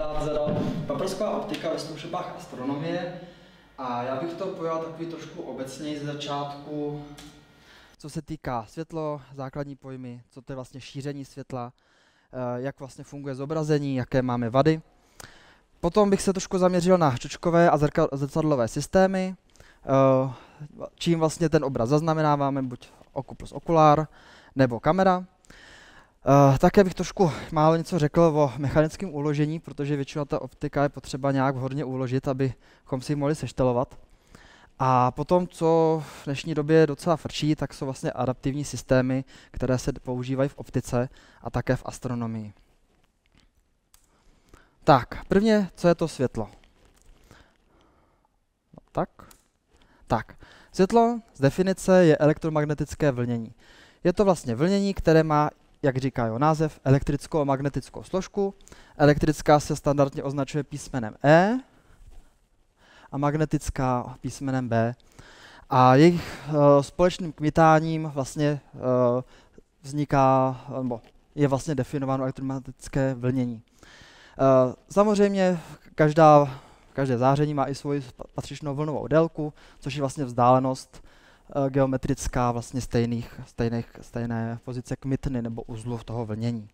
Adán zadal paprsková optika ve zkoušebách astronomie a já bych to pojal takový trošku obecněji z začátku. Co se týká světlo, základní pojmy, co to je vlastně šíření světla, jak vlastně funguje zobrazení, jaké máme vady. Potom bych se trošku zaměřil na čočkové a zrcadlové systémy, čím vlastně ten obraz zaznamenáváme, buď oku plus okulár, nebo kamera. Také bych trošku málo něco řekl o mechanickém uložení, protože většina ta optika je potřeba nějak vhodně uložit, abychom si ji mohli seštelovat. A potom, co v dnešní době docela frčí, tak jsou vlastně adaptivní systémy, které se používají v optice a také v astronomii. Tak, prvně, co je to světlo? No, tak. Světlo z definice je elektromagnetické vlnění. Je to vlastně vlnění, které má, jak říká jeho název, elektrickou a magnetickou složku. Elektrická se standardně označuje písmenem E a magnetická písmenem B. A jejich společným kmitáním vlastně vzniká, nebo je vlastně definováno elektromagnetické vlnění. Samozřejmě každé záření má i svoji patřičnou vlnovou délku, což je vlastně vzdálenost geometrická vlastně stejné pozice kmitny nebo uzlu toho vlnění.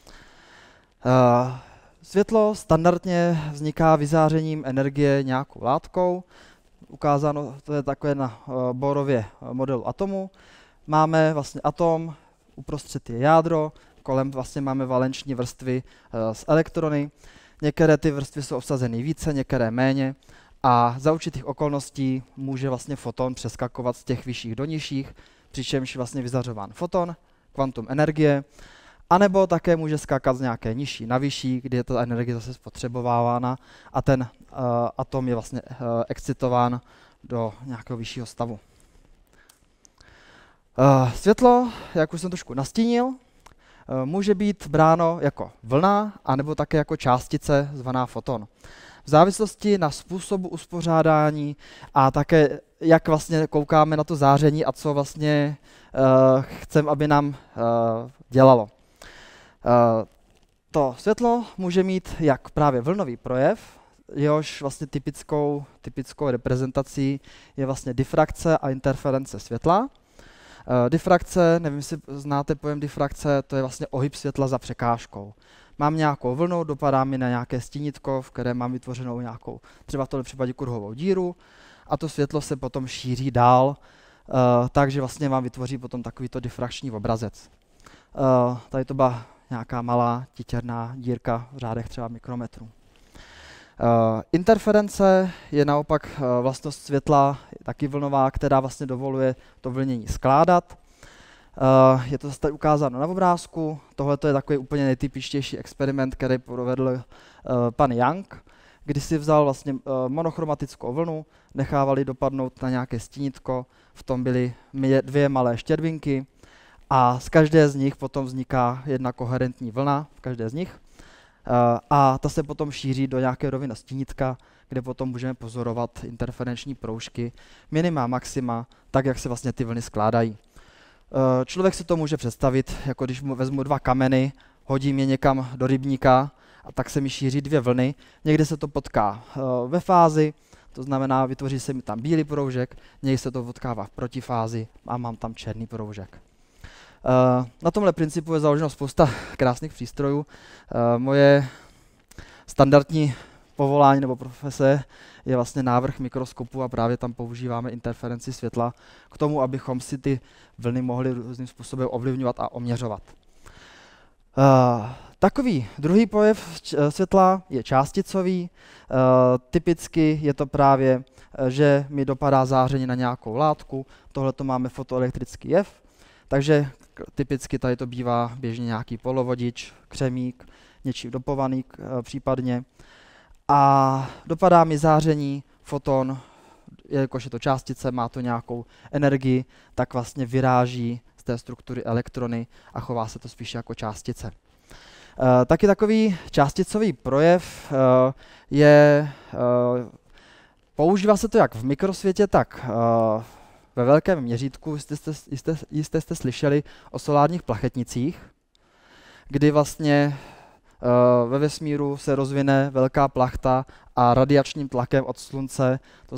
Světlo standardně vzniká vyzářením energie nějakou látkou. Ukázáno to je takové na Bohrově modelu atomu. Máme vlastně atom, uprostřed je jádro, kolem vlastně máme valenční vrstvy s elektrony. Některé ty vrstvy jsou obsazeny více, některé méně. A za určitých okolností může vlastně foton přeskakovat z těch vyšších do nižších, přičemž je vlastně vyzařován foton, kvantum energie, anebo také může skákat z nějaké nižší na vyšší, kdy je ta energie zase spotřebovávána a ten atom je vlastně excitován do nějakého vyššího stavu. Světlo, jak už jsem trošku nastínil, může být bráno jako vlna, anebo také jako částice zvaná foton. V závislosti na způsobu uspořádání a také jak vlastně koukáme na to záření a co vlastně chceme, aby nám dělalo. To světlo může mít jak právě vlnový projev, jehož vlastně typickou reprezentací je vlastně difrakce a interference světla. Difrakce, nevím, jestli znáte pojem difrakce, to je vlastně ohyb světla za překážkou. Mám nějakou vlnu, dopadá mi na nějaké stínítko, v které mám vytvořenou nějakou, třeba v tomto případě kruhovou díru, a to světlo se potom šíří dál, takže vlastně vám vytvoří potom takovýto difrakční obrazec. Tady to byla nějaká malá titěrná dírka v řádech třeba mikrometrů. Interference je naopak vlastnost světla, taky vlnová, která vlastně dovoluje to vlnění skládat. Je to zase ukázáno na obrázku. Tohle je takový úplně nejtypičtější experiment, který provedl pan Young, kdy si vzal vlastně monochromatickou vlnu, nechávali dopadnout na nějaké stínítko, v tom byly dvě malé štěrbinky a z každé z nich potom vzniká jedna koherentní vlna, v každé z nich. A ta se potom šíří do nějaké roviny stínítka, kde potom můžeme pozorovat interferenční proužky, minima, maxima, tak jak se vlastně ty vlny skládají. Člověk si to může představit, jako když vezmu dva kameny, hodím je někam do rybníka a tak se mi šíří dvě vlny. Někdy se to potká ve fázi, to znamená, vytvoří se mi tam bílý proužek, někdy se to potkává v protifázi a mám tam černý proužek. Na tomhle principu je založeno spousta krásných přístrojů. Moje standardní povolání nebo profese je vlastně návrh mikroskopu a právě tam používáme interferenci světla k tomu, abychom si ty vlny mohli různým způsobem ovlivňovat a oměřovat. Takový druhý projev světla je částicový. Typicky je to právě, že mi dopadá záření na nějakou látku. Tohle to máme fotoelektrický jev. Takže typicky tady to bývá běžně nějaký polovodič, křemík, něčím dopovaný případně. A dopadá mi záření, foton, jelikož je to částice, má to nějakou energii, tak vlastně vyráží z té struktury elektrony a chová se to spíše jako částice. Taky takový částicový projev používá se to jak v mikrosvětě, tak ve velkém měřítku. Jistě jste slyšeli o solárních plachetnicích, kdy vlastně ve vesmíru se rozvine velká plachta a radiačním tlakem od slunce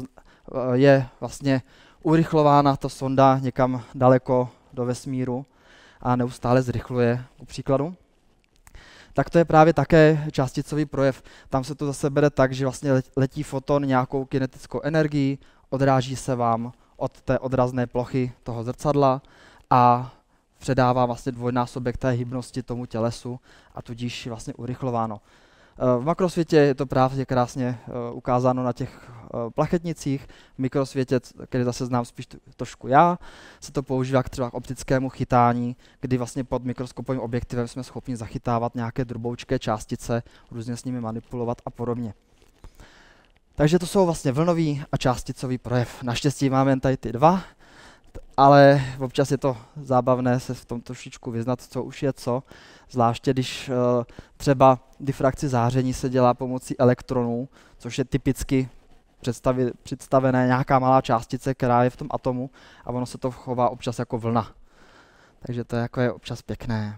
je vlastně urychlována ta sonda někam daleko do vesmíru a neustále zrychluje, ku příkladu. Tak to je právě také částicový projev. Tam se to zase bere tak, že vlastně letí foton nějakou kinetickou energií, odráží se vám od té odrazné plochy toho zrcadla a předává vlastně dvojnásobek té hybnosti tomu tělesu a tudíž vlastně urychlováno. V makrosvětě je to právě krásně ukázáno na těch plachetnicích. V mikrosvětě, který zase znám spíš trošku já, se to používá třeba k optickému chytání, kdy vlastně pod mikroskopovým objektivem jsme schopni zachytávat nějaké droboučké částice, různě s nimi manipulovat a podobně. Takže to jsou vlastně vlnový a částicový projev. Naštěstí máme jen tady ty dva, ale občas je to zábavné se v tom trošičku vyznat, co už je co. Zvláště když třeba difrakci záření se dělá pomocí elektronů, což je typicky představené nějaká malá částice, která je v tom atomu a ono se to chová občas jako vlna. Takže to je občas pěkné.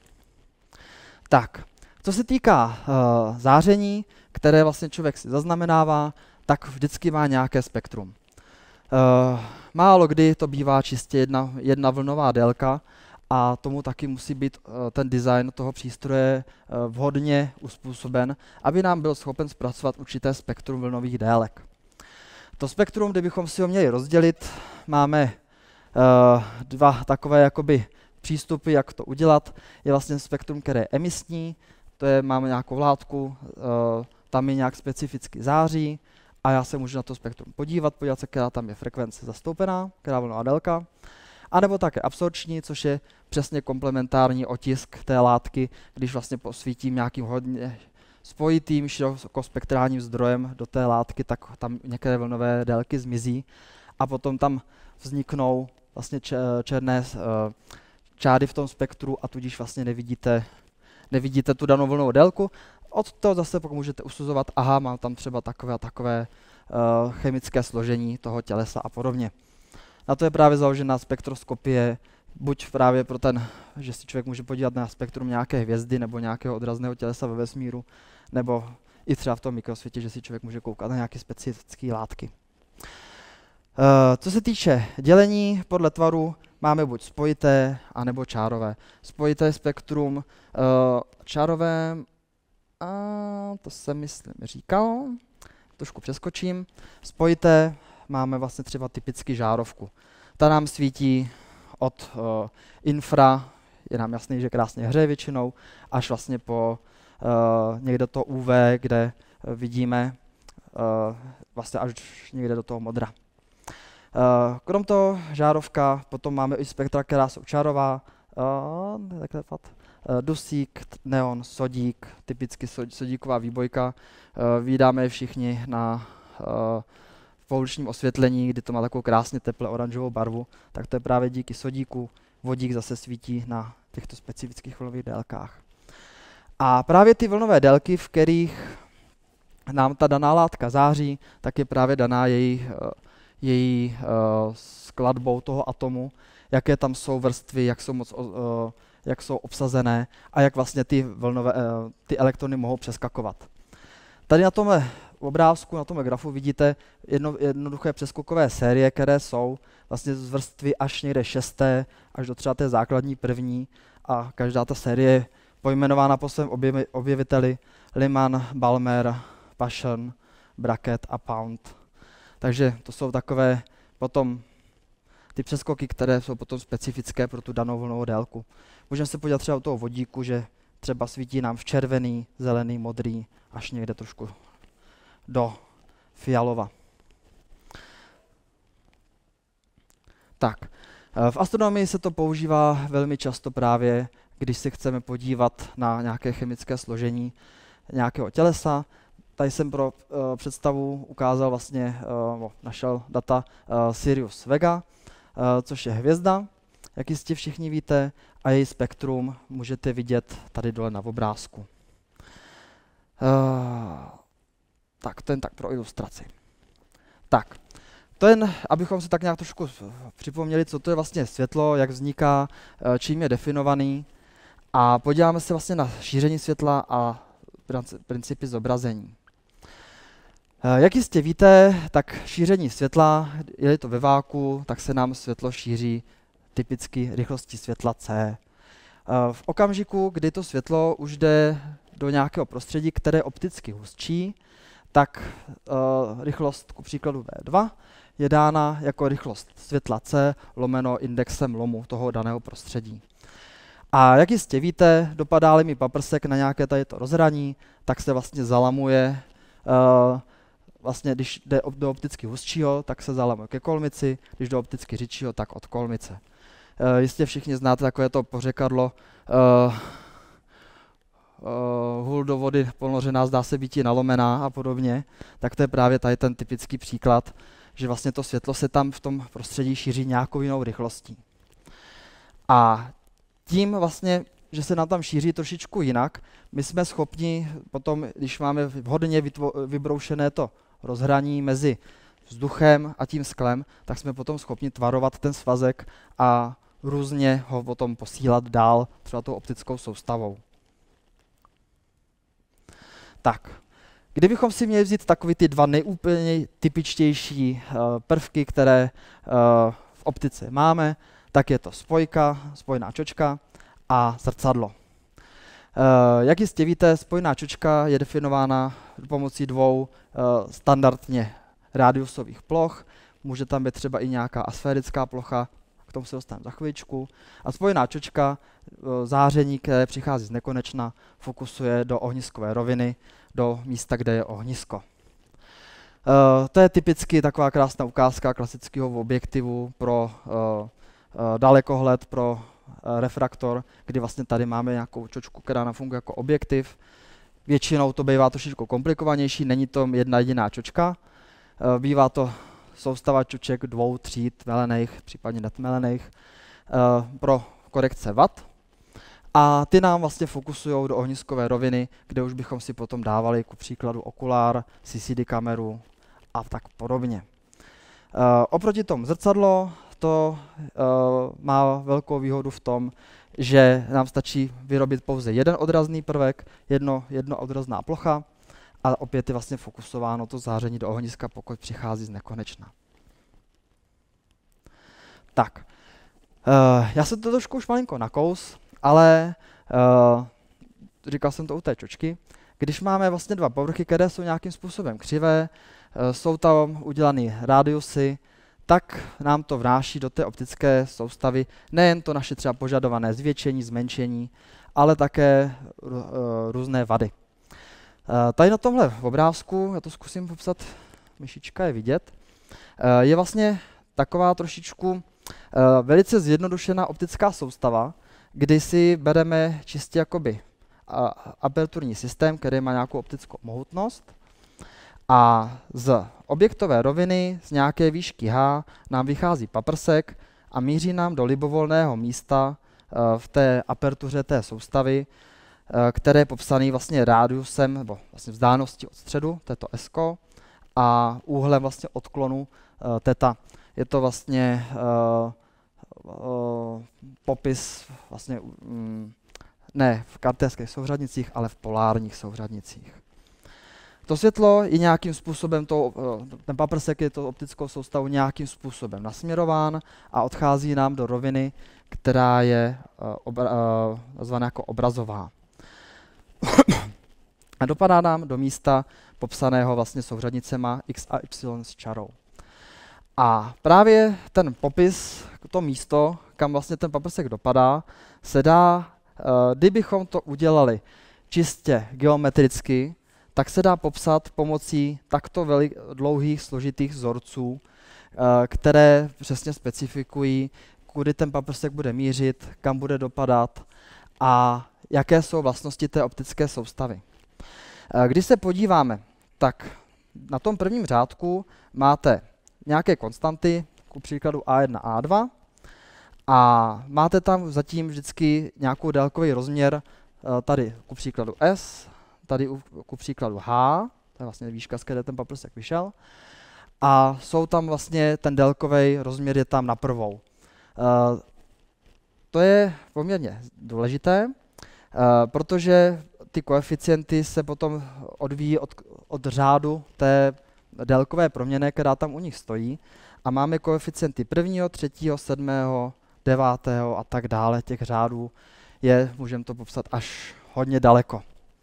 Tak, co se týká záření, které vlastně člověk si zaznamenává, tak vždycky má nějaké spektrum. Málo kdy to bývá čistě jedna vlnová délka a tomu taky musí být ten design toho přístroje vhodně uspůsoben, aby nám byl schopen zpracovat určité spektrum vlnových délek. To spektrum, kdybychom si ho měli rozdělit, máme dva takové jakoby přístupy, jak to udělat. Je vlastně spektrum, které je emisní, to je, máme nějakou látku, tam je nějak specificky září a já se můžu na to spektrum podívat se, která tam je frekvence zastoupená, která vlnová délka. A nebo také absorpční, což je přesně komplementární otisk té látky, když vlastně posvítím nějakým hodně spojitým širokospektrálním zdrojem do té látky, tak tam některé vlnové délky zmizí a potom tam vzniknou vlastně černé čáry v tom spektru a tudíž vlastně nevidíte tu danou vlnovou délku. Od toho zase pokud můžete usuzovat, aha, mám tam třeba takové a takové chemické složení toho tělesa a podobně. Na to je právě založená spektroskopie, buď právě pro že si člověk může podívat na spektrum nějaké hvězdy nebo nějakého odrazného tělesa ve vesmíru, nebo i třeba v tom mikrosvětě, že si člověk může koukat na nějaké specifické látky. Co se týče dělení podle tvaru, máme buď spojité, anebo čárové. Spojité spektrum, čárové, to jsem myslím říkal, trošku přeskočím. Spojité máme vlastně třeba typicky žárovku. Ta nám svítí od infra, je nám jasný, že krásně hřeje většinou, až vlastně po někde to UV, kde vidíme vlastně až někde do toho modra. Krom toho žárovka, potom máme i spektra, která jsou čárová, dusík, neon, sodík, typicky sodíková výbojka. Vídáme je všichni na pouličním osvětlení, kdy to má takovou krásně teple oranžovou barvu, tak to je právě díky sodíku. Vodík zase svítí na těchto specifických vlnových délkách. A právě ty vlnové délky, v kterých nám ta daná látka září, tak je právě daná její skladbou toho atomu, jaké tam jsou vrstvy, jak jsou obsazené a jak vlastně ty elektrony mohou přeskakovat. Tady na tomhle obrázku, na tomhle grafu vidíte jednoduché přeskokové série, které jsou vlastně z vrstvy až někde 6. až do třeba té základní první a každá ta série je pojmenována po svém objeviteli Lyman, Balmer, Paschen, Brackett a Pound. Takže to jsou takové potom ty přeskoky, které jsou potom specifické pro tu danou vlnovou délku. Můžeme se podívat třeba u toho vodíku, že třeba svítí nám v červený, zelený, modrý, až někde trošku do fialova. Tak, v astronomii se to používá velmi často právě, když se chceme podívat na nějaké chemické složení nějakého tělesa. Tady jsem pro představu ukázal vlastně, našel data Sirius Vega, což je hvězda, jak jistě všichni víte, a její spektrum můžete vidět tady dole na obrázku. Tak, to jen tak pro ilustraci. Tak, to jen, abychom si tak nějak trošku připomněli, co to je vlastně světlo, jak vzniká, čím je definovaný. A podíváme se vlastně na šíření světla a principy zobrazení. Jak jistě víte, tak šíření světla, je-li to ve váku, tak se nám světlo šíří typicky rychlostí světla c. V okamžiku, kdy to světlo už jde do nějakého prostředí, které je opticky hustší, tak rychlost ku příkladu V2 je dána jako rychlost světla c lomeno indexem lomu toho daného prostředí. A jak jistě víte, dopadá-li mi paprsek na nějaké tady to rozhraní, tak se vlastně zalamuje, vlastně když jde do opticky hustšího, tak se zalamuje ke kolmici, když do opticky řidšího, tak od kolmice. Jistě všichni znáte takové to pořekadlo, hůl do vody ponořená zdá se býti nalomená a podobně, tak to je právě tady ten typický příklad, že vlastně to světlo se tam v tom prostředí šíří nějakou jinou rychlostí. A tím vlastně, že se nám tam šíří trošičku jinak, my jsme schopni potom, když máme vhodně vybroušené to rozhraní mezi vzduchem a tím sklem, tak jsme potom schopni tvarovat ten svazek a různě ho potom posílat dál, třeba tou optickou soustavou. Tak, kdybychom si měli vzít takový ty dva nejúplně typičtější prvky, které v optice máme, tak je to spojná čočka a zrcadlo. Jak jistě víte, spojná čočka je definována pomocí dvou standardně rádiusových ploch. Může tam být třeba i nějaká asférická plocha, k tomu se dostaneme za chviličku. A spojná čočka, záření, které přichází z nekonečna, fokusuje do ohniskové roviny, do místa, kde je ohnisko. To je typicky taková krásná ukázka klasického objektivu pro dalekohled, pro refraktor, kdy vlastně tady máme nějakou čočku, která nám funguje jako objektiv. Většinou to bývá trošičku komplikovanější, není to jedna jediná čočka. Bývá to soustava čoček 2, 3 tmelených, případně netmelených, pro korekce vat. A ty nám vlastně fokusují do ohniskové roviny, kde už bychom si potom dávali ku příkladu okulár, CCD kameru a tak podobně. Oproti tomu zrcadlo, to má velkou výhodu v tom, že nám stačí vyrobit pouze jeden odrazný prvek, jedna odrazná plocha a opět je vlastně fokusováno to záření do ohniska, pokud přichází z nekonečna. Tak, já jsem to trošku už malinko nakous, ale říkal jsem to u té čočky, když máme vlastně dva povrchy, které jsou nějakým způsobem křivé, jsou tam udělané rádiusy, tak nám to vnáší do té optické soustavy nejen to naše třeba požadované zvětšení, zmenšení, ale také různé vady. Tady na tomhle obrázku, já to zkusím popsat, myšička je vidět, je vlastně taková trošičku velice zjednodušená optická soustava, kdy si bereme čistě jakoby aperturní systém, který má nějakou optickou mohutnost, a z objektové roviny z nějaké výšky h nám vychází paprsek a míří nám do libovolného místa v té apertuře té soustavy, které je popsaný vlastně rádiusem nebo vlastně vzdáleností od středu, to je to S, a úhlem vlastně odklonu θ. Je to vlastně popis vlastně ne v kartérských souřadnicích, ale v polárních souřadnicích. To světlo je nějakým způsobem, ten paprsek je to optickou soustavou nějakým způsobem nasměrován a odchází nám do roviny, která je nazvaná jako obrazová. A dopadá nám do místa popsaného vlastně souřadnicema x a y s čarou. A právě ten popis, to místo, kam vlastně ten paprsek dopadá, se dá, kdybychom to udělali čistě geometricky, tak se dá popsat pomocí takto dlouhých složitých vzorců, které přesně specifikují, kudy ten paprsek bude mířit, kam bude dopadat a jaké jsou vlastnosti té optické soustavy. Když se podíváme, tak na tom prvním řádku máte nějaké konstanty, ku příkladu A1, A2, a máte tam zatím vždycky nějakou délkový rozměr, tady ku příkladu S, tady ku příkladu H, to je vlastně výška, z které ten paprsek vyšel, a jsou tam vlastně ten délkový rozměr je tam na prvou. To je poměrně důležité, protože ty koeficienty se potom odvíjí od řádu té délkové proměnné, která tam u nich stojí. A máme koeficienty 1., 3., 7., 9. a tak dále. Těch řádů můžeme to popsat až hodně daleko.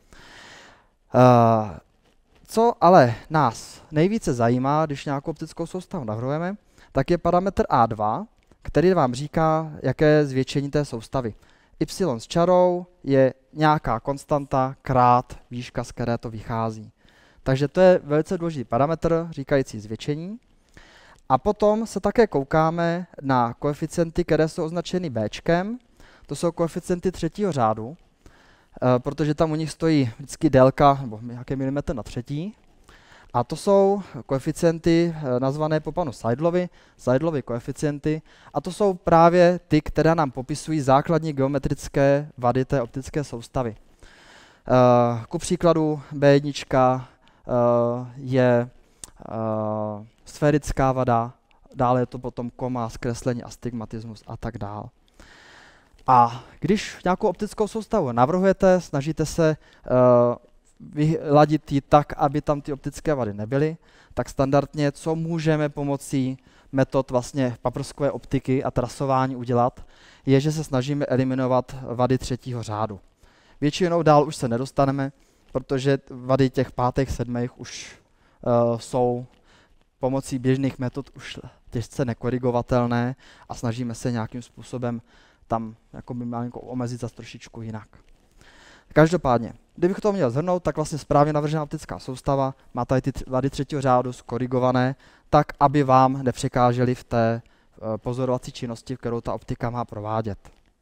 Co ale nás nejvíce zajímá, když nějakou optickou soustavu navrhujeme, tak je parametr A2, který vám říká, jaké je zvětšení té soustavy. Y s čarou je nějaká konstanta krát výška, z které to vychází. Takže to je velice důležitý parametr říkající zvětšení. A potom se také koukáme na koeficienty, které jsou označeny Bčkem. To jsou koeficienty 3. řádu, protože tam u nich stojí vždycky délka nebo nějaký milimetr na třetí. A to jsou koeficienty nazvané po panu Seidlovy koeficienty. A to jsou právě ty, které nám popisují základní geometrické vady té optické soustavy. Ku příkladu B1 je sférická vada, dále je to potom koma, zkreslení, astigmatismus a tak dále. A když nějakou optickou soustavu navrhujete, snažíte se vyladit ji tak, aby tam ty optické vady nebyly, tak standardně, co můžeme pomocí metod vlastně paprskové optiky a trasování udělat, je, že se snažíme eliminovat vady 3. řádu. Většinou dál už se nedostaneme, protože vady těch 5., 7. už jsou pomocí běžných metod už těžce nekorigovatelné a snažíme se nějakým způsobem tam jakoby malinko omezit zase trošičku jinak. Každopádně, kdybych to měl shrnout, tak vlastně správně navržená optická soustava má tady ty vady 3. řádu skorigované, tak aby vám nepřekážely v té pozorovací činnosti, kterou ta optika má provádět.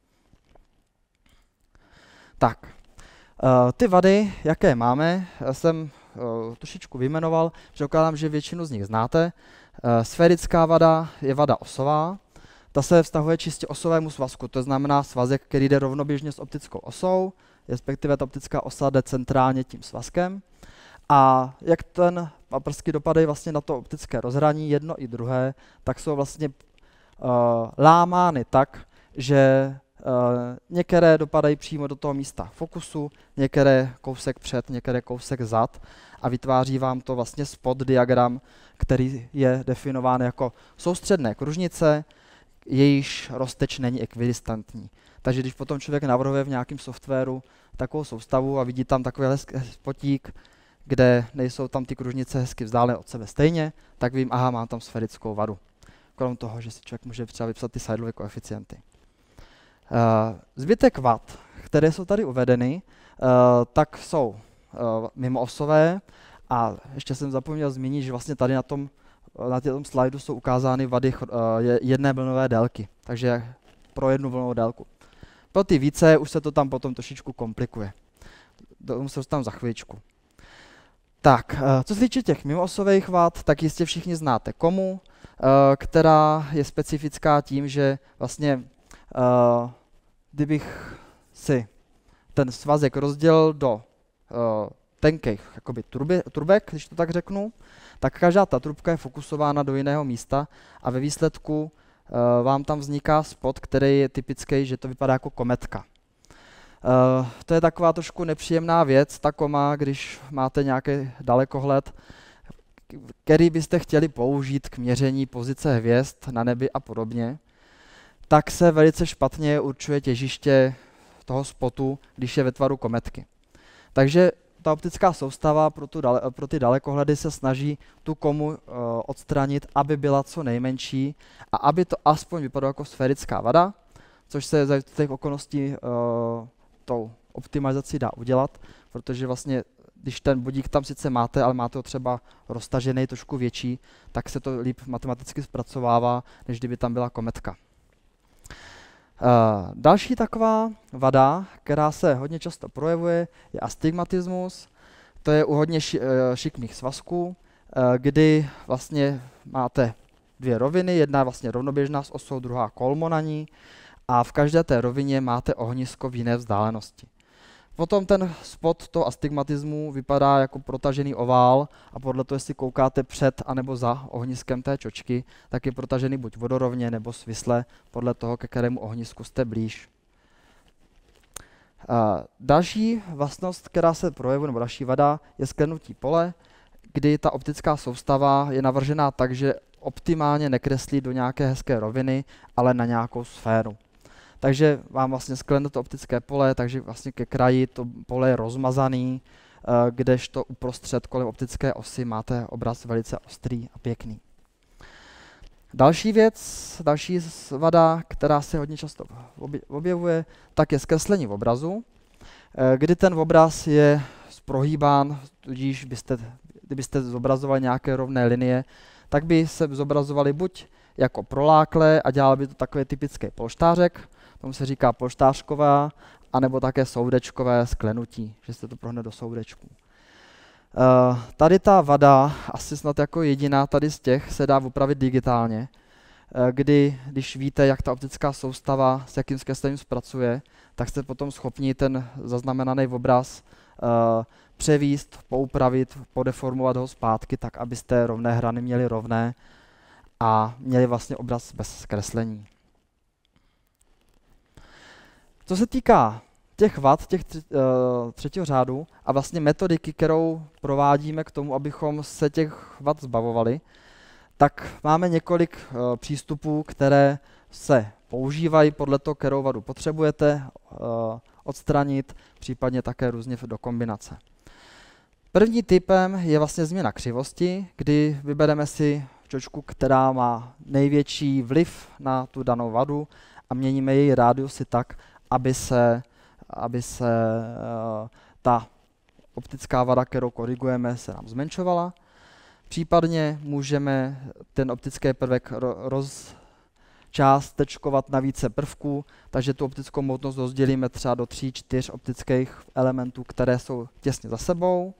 Tak, ty vady, jaké máme, jsem trošičku vyjmenoval, předpokládám, že většinu z nich znáte. Sférická vada je vada osová. Ta se vztahuje čistě osovému svazku, to znamená svazek, který jde rovnoběžně s optickou osou, respektive ta optická osa jde centrálně tím svazkem. A jak ten paprsky dopadají vlastně na to optické rozhraní, jedno i druhé, tak jsou vlastně lámány tak, že některé dopadají přímo do toho místa fokusu, některé kousek před, některé kousek zad a vytváří vám to vlastně spot diagram, který je definován jako soustředné kružnice, jejíž rozteč není ekvidistantní. Takže když potom člověk navrhuje v nějakém softwaru takovou soustavu a vidí tam takový spotík, kde nejsou tam ty kružnice hezky vzdálené od sebe stejně, tak vím, aha, mám tam sférickou vadu. Krom toho, že si člověk může třeba vypsat ty Seidlovy koeficienty. Zbytek vad, které jsou tady uvedeny, tak jsou mimoosové a ještě jsem zapomněl zmínit, že vlastně tady na tom slajdu jsou ukázány vady jedné vlnové délky, takže pro jednu vlnovou délku. Pro ty více už se to tam potom trošičku komplikuje. To se dostanu za chvíličku. Tak, co se týče těch mimoosových vad, tak jistě všichni znáte komu, která je specifická tím, že vlastně kdybych si ten svazek rozdělil do tenkých jakoby trubek, když to tak řeknu, tak každá ta trubka je fokusována do jiného místa a ve výsledku vám tam vzniká spot, který je typický, že to vypadá jako kometka. To je taková trošku nepříjemná věc, ta koma, když máte nějaký dalekohled, který byste chtěli použít k měření pozice hvězd na nebi a podobně, tak se velice špatně určuje těžiště toho spotu, když je ve tvaru kometky. Takže ta optická soustava pro ty dalekohledy se snaží tu komu odstranit, aby byla co nejmenší a aby to aspoň vypadalo jako sférická vada, což se za těch okolností tou optimalizací dá udělat, protože vlastně, když ten bodík tam sice máte, ale máte ho třeba roztažený, trošku větší, tak se to líp matematicky zpracovává, než kdyby tam byla kometka. Další taková vada, která se hodně často projevuje, je astigmatismus. To je u hodně šikmých svazků, kdy vlastně máte dvě roviny, jedna je vlastně rovnoběžná s osou, druhá kolmo na ní a v každé té rovině máte ohnisko v jiné vzdálenosti. Potom ten spot toho astigmatismu vypadá jako protažený ovál a podle toho, jestli koukáte před anebo za ohniskem té čočky, tak je protažený buď vodorovně nebo svisle podle toho, ke kterému ohnisku jste blíž. Další vlastnost, která se projevuje, nebo další vada, je sklenutí pole, kdy ta optická soustava je navržená tak, že optimálně nekreslí do nějaké hezké roviny, ale na nějakou sféru. Takže vám vlastně sklene to optické pole, takže vlastně ke kraji to pole je rozmazaný, kdežto uprostřed kolem optické osy máte obraz velice ostrý a pěkný. Další věc, další vada, která se hodně často objevuje, tak je zkreslení v obrazu, kdy ten obraz je prohýbán, tudíž kdybyste zobrazovali nějaké rovné linie, tak by se zobrazovaly buď jako proláklé a dělal by to takový typický polštářek, tomu se říká polštářková, anebo také soudečkové sklenutí, že se to prohne do soudečků. Tady ta vada, asi snad jako jediná tady z těch, se dá upravit digitálně, kdy, když víte, jak ta optická soustava s jakým zkreslením zpracuje, tak jste potom schopni ten zaznamenaný obraz převíst, poupravit, podeformovat ho zpátky, tak abyste rovné hrany měli rovné a měli vlastně obraz bez zkreslení. Co se týká těch vad, těch třetího řádu a vlastně metodiky, kterou provádíme k tomu, abychom se těch vad zbavovali, tak máme několik přístupů, které se používají podle toho, kterou vadu potřebujete odstranit, případně také různě do kombinace. První typem je vlastně změna křivosti, kdy vybereme si čočku, která má největší vliv na tu danou vadu a měníme její rádiusy tak, aby se ta optická vada, kterou korigujeme, se nám zmenšovala. Případně můžeme ten optický prvek rozčástečkovat na více prvků, takže tu optickou hmotnost rozdělíme třeba do 3-4 optických elementů, které jsou těsně za sebou.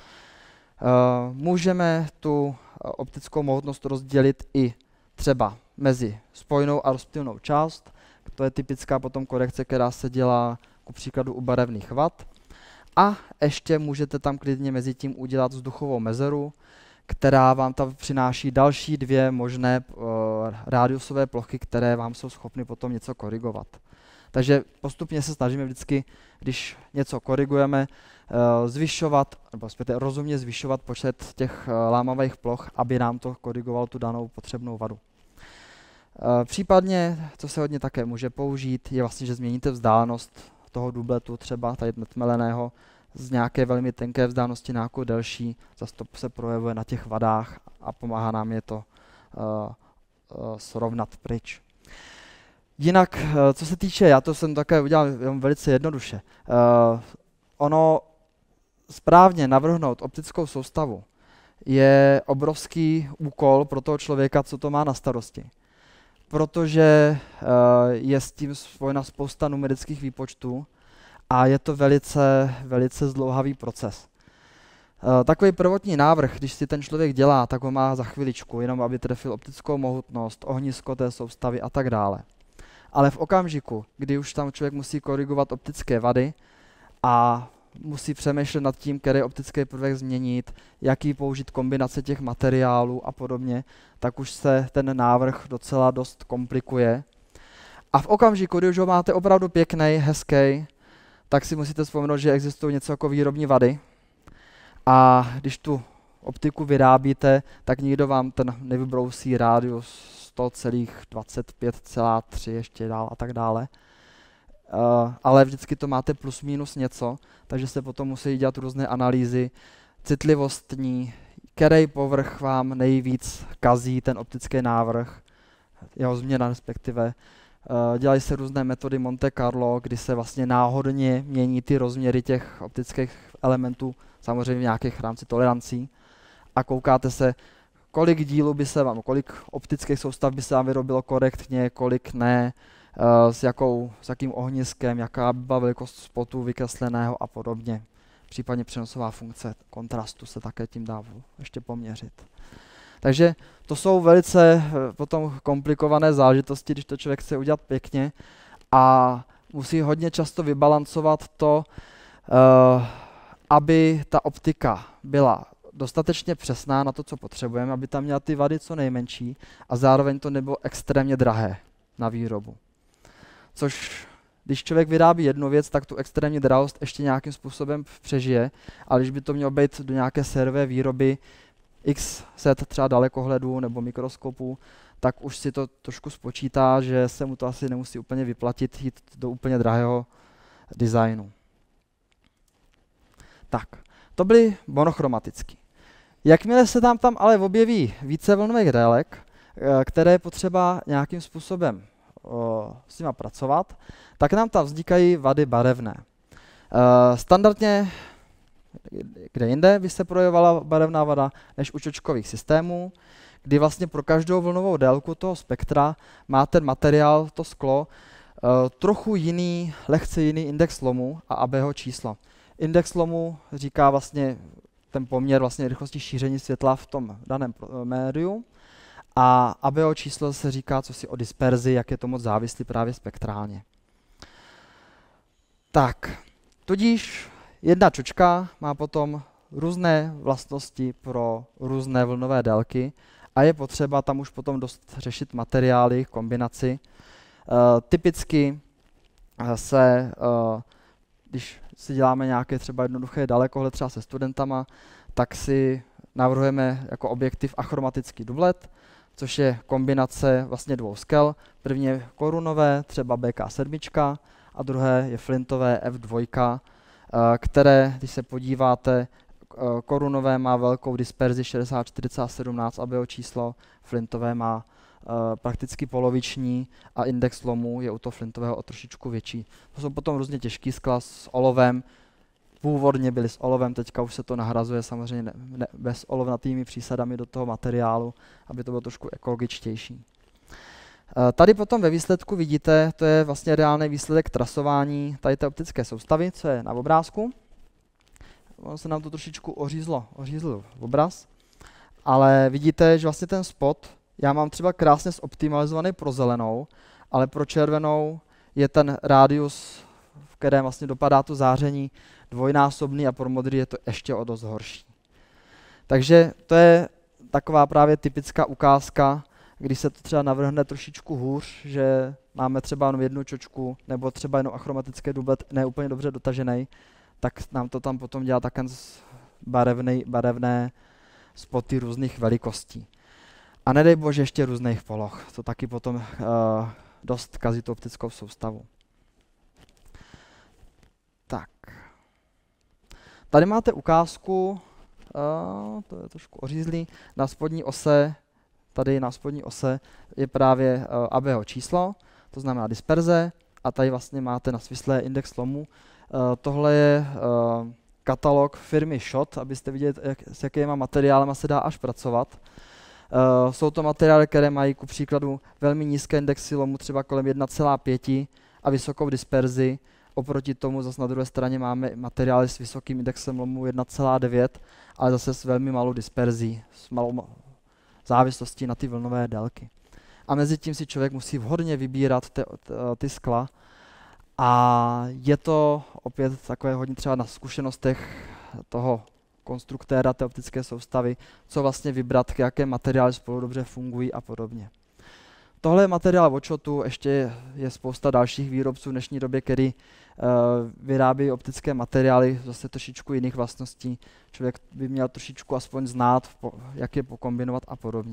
Můžeme tu optickou hmotnost rozdělit i třeba mezi spojnou a rozptylnou část. To je typická potom korekce, která se dělá ku příkladu u barevných vad. A ještě můžete tam klidně mezi tím udělat vzduchovou mezeru, která vám tam přináší další dvě možné rádiusové plochy, které vám jsou schopny potom něco korigovat. Takže postupně se snažíme vždycky, když něco korigujeme, zvyšovat, nebo rozumně zvyšovat počet těch lámavých ploch, aby nám to korigovalo tu danou potřebnou vadu. Případně, co se hodně také může použít, je vlastně, že změníte vzdálenost toho dubletu, třeba tady netmeleného, z nějaké velmi tenké vzdálenosti na nějakou delší, zase to se projevuje na těch vadách a pomáhá nám je to srovnat pryč. Jinak, co se týče, já to jsem také udělal velice jednoduše, ono správně navrhnout optickou soustavu je obrovský úkol pro toho člověka, co to má na starosti. Protože je s tím spojena spousta numerických výpočtů a je to velice zdlouhavý proces. Takový prvotní návrh, když si ten člověk dělá, tak ho má za chviličku, jenom aby trefil optickou mohutnost, ohnisko té soustavy a tak dále. Ale v okamžiku, kdy už tam člověk musí korigovat optické vady a musí přemýšlet nad tím, který optický prvek změnit, jaký použít kombinace těch materiálů a podobně, tak už se ten návrh docela dost komplikuje. A v okamžiku, kdy už ho máte opravdu pěkný, hezký, tak si musíte vzpomenout, že existují něco jako výrobní vady. A když tu optiku vyrábíte, tak nikdo vám ten nevybrousí rádius 100,25,3 ještě dál a tak dále. Ale vždycky to máte plus minus něco, takže se potom musí dělat různé analýzy citlivostní, který povrch vám nejvíc kazí ten optický návrh, jeho změna respektive. Dělají se různé metody Monte Carlo, kdy se vlastně náhodně mění ty rozměry těch optických elementů, samozřejmě v nějakých rámci tolerancí, a koukáte se, kolik dílů by se vám, kolik optických soustav by se vám vyrobilo korektně, kolik ne, s jakým ohniskem, jaká by byla velikost spotu vykresleného a podobně. Případně přenosová funkce kontrastu se také tím dá ještě poměřit. Takže to jsou velice potom komplikované záležitosti, když to člověk chce udělat pěkně a musí hodně často vybalancovat to, aby ta optika byla dostatečně přesná na to, co potřebujeme, aby tam měla ty vady co nejmenší a zároveň to nebylo extrémně drahé na výrobu. Což Když člověk vyrábí jednu věc, tak tu extrémní drahost ještě nějakým způsobem přežije, ale když by to mělo být do nějaké sériové výroby x set třeba dalekohledů nebo mikroskopů, tak už si to trošku spočítá, že se mu to asi nemusí úplně vyplatit jít do úplně drahého designu. Tak, to byly monochromatický. Jakmile se tam ale objeví více vlnových délek, které je potřeba nějakým způsobem s nima pracovat, tak nám tam vznikají vady barevné. Standardně, kde jinde by se projevovala barevná vada, než u čočkových systémů, kdy vlastně pro každou vlnovou délku toho spektra má ten materiál, to sklo, trochu jiný, lehce jiný index lomu a ABho číslo. Index lomu říká vlastně ten poměr vlastně rychlosti šíření světla v tom daném médiu a ABO číslo se říká cosi o disperzi, jak je to moc závislý právě spektrálně. Tak, tudíž jedna čočka má potom různé vlastnosti pro různé vlnové délky a je potřeba tam už potom dost řešit materiály, kombinaci. Typicky když si děláme nějaké třeba jednoduché dalekohled třeba se studentama, tak si navrhujeme jako objektiv achromatický dublet, což je kombinace vlastně dvou skel. První je korunové, třeba BK7, a druhé je flintové F2, které, když se podíváte, korunové má velkou disperzi 60-40-17 ABO číslo, flintové má prakticky poloviční a index lomu je u toho flintového o trošičku větší. To jsou potom různě těžký skla s olovem. Původně byly s olovem, teďka už se to nahrazuje samozřejmě bez olovnatými přísadami do toho materiálu, aby to bylo trošku ekologičtější. Tady potom ve výsledku vidíte, to je vlastně reálný výsledek trasování tady té optické soustavy, co je na obrázku. Ono se nám to trošičku ořízl obraz, ale vidíte, že vlastně ten spot já mám třeba krásně zoptimalizovaný pro zelenou, ale pro červenou je ten rádius, v kterém vlastně dopadá to záření, dvojnásobný a pro modrý je to ještě o dost horší. Takže to je taková právě typická ukázka, když se to třeba navrhne trošičku hůř, že máme třeba jenom jednu čočku nebo třeba jenom achromatický dublet ne úplně dobře dotažený, tak nám to tam potom dělá také barevné spoty různých velikostí. A nedej bože ještě různých poloh, to taky potom dost kazí tu optickou soustavu. Tak. Tady máte ukázku, to je trošku ořízlý, na spodní ose, tady na spodní ose je právě ABho číslo, to znamená disperze, a tady vlastně máte nasvislé index lomu. Tohle je katalog firmy SCHOTT, abyste viděli, s jakýma materiálama se dá až pracovat. Jsou to materiály, které mají ku příkladu velmi nízké indexy lomu, třeba kolem 1,5 a vysokou disperzi. Oproti tomu zase na druhé straně máme materiály s vysokým indexem lomu 1,9, ale zase s velmi malou disperzí, s malou závislostí na ty vlnové délky. A mezi tím si člověk musí vhodně vybírat ty skla. A je to opět takové hodně třeba na zkušenostech toho konstruktéra té optické soustavy, co vlastně vybrat, jaké materiály spolu dobře fungují a podobně. Tohle je materiál od SCHOTTu, ještě je spousta dalších výrobců v dnešní době, který vyrábí optické materiály zase trošičku jiných vlastností. Člověk by měl trošičku aspoň znát, jak je pokombinovat a podobně.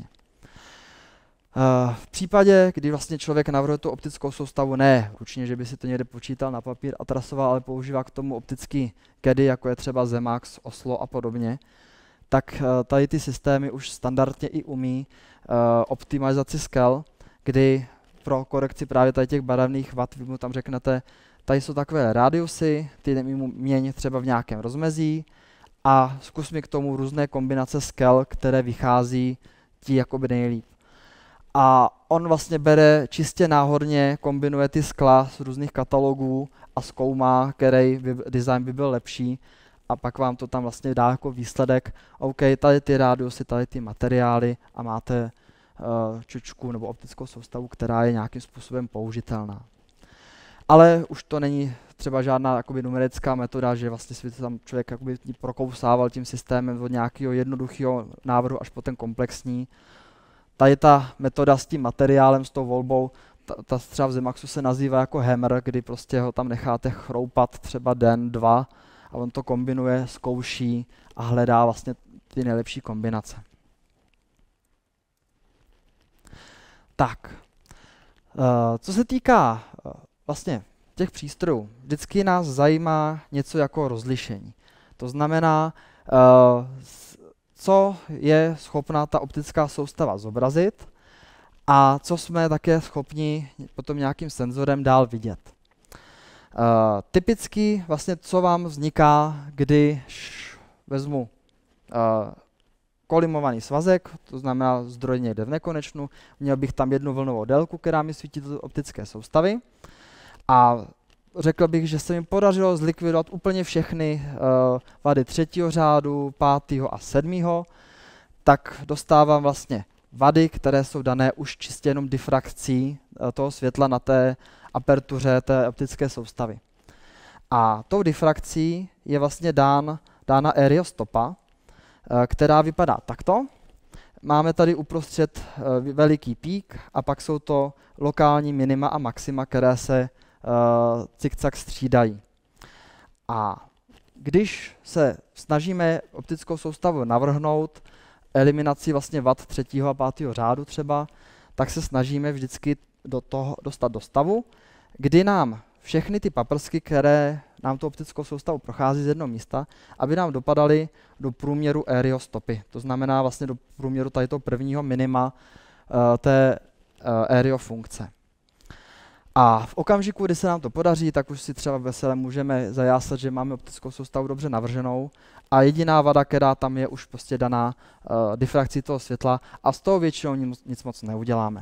V případě, kdy vlastně člověk navrhuje tu optickou soustavu ne ručně, že by si to někde počítal na papír a trasoval, ale používá k tomu optický CADy, jako je třeba Zemax, Oslo a podobně, tak tady ty systémy už standardně i umí optimalizaci skel, kdy pro korekci právě tady těch barevných vad vy mu tam řeknete, tady jsou takové rádiusy, ty měň třeba v nějakém rozmezí a zkus mi k tomu různé kombinace skel, které vychází ti jakoby nejlíp. A on vlastně bere čistě náhodně, kombinuje ty skla z různých katalogů a zkoumá, který design by byl lepší a pak vám to tam vlastně dá jako výsledek. OK, tady ty rádiusy, tady ty materiály a máte čočku nebo optickou soustavu, která je nějakým způsobem použitelná. Ale už to není třeba žádná jakoby numerická metoda, že vlastně si tam člověk jakoby prokousával tím systémem od nějakého jednoduchého návrhu až po ten komplexní. Tady ta metoda s tím materiálem, s tou volbou ta třeba v Zemaxu se nazývá jako hammer, kdy prostě ho tam necháte chroupat třeba den, dva a on to kombinuje, zkouší a hledá vlastně ty nejlepší kombinace. Tak, co se týká vlastně těch přístrojů, vždycky nás zajímá něco jako rozlišení. To znamená, co je schopná ta optická soustava zobrazit a co jsme také schopni potom nějakým senzorem dál vidět. Typicky vlastně, co vám vzniká, když vezmu kolimovaný svazek, to znamená zdroj někde v nekonečnu, měl bych tam jednu vlnovou délku, která mi svítí do optické soustavy a řekl bych, že se mi podařilo zlikvidovat úplně všechny vady 3. řádu, 5. a 7. tak dostávám vlastně vady, které jsou dané už čistě jenom difrakcí toho světla na té apertuře té optické soustavy. A tou difrakcí je vlastně dána aereostopa, která vypadá takto. Máme tady uprostřed veliký pík a pak jsou to lokální minima a maxima, které se cikcak střídají. A když se snažíme optickou soustavu navrhnout eliminaci vlastně vad 3. a 5. řádu třeba, tak se snažíme vždycky dostat do stavu, kdy nám všechny ty paprsky, které nám tu optickou soustavu prochází z jednoho místa, aby nám dopadaly do průměru aereostopy. To znamená vlastně do průměru tady toho prvního minima té aereofunkce. A v okamžiku, kdy se nám to podaří, tak už si třeba veselé můžeme zajásat, že máme optickou soustavu dobře navrženou a jediná vada, která tam je už prostě daná difrakcí toho světla a z toho většinou nic moc neuděláme.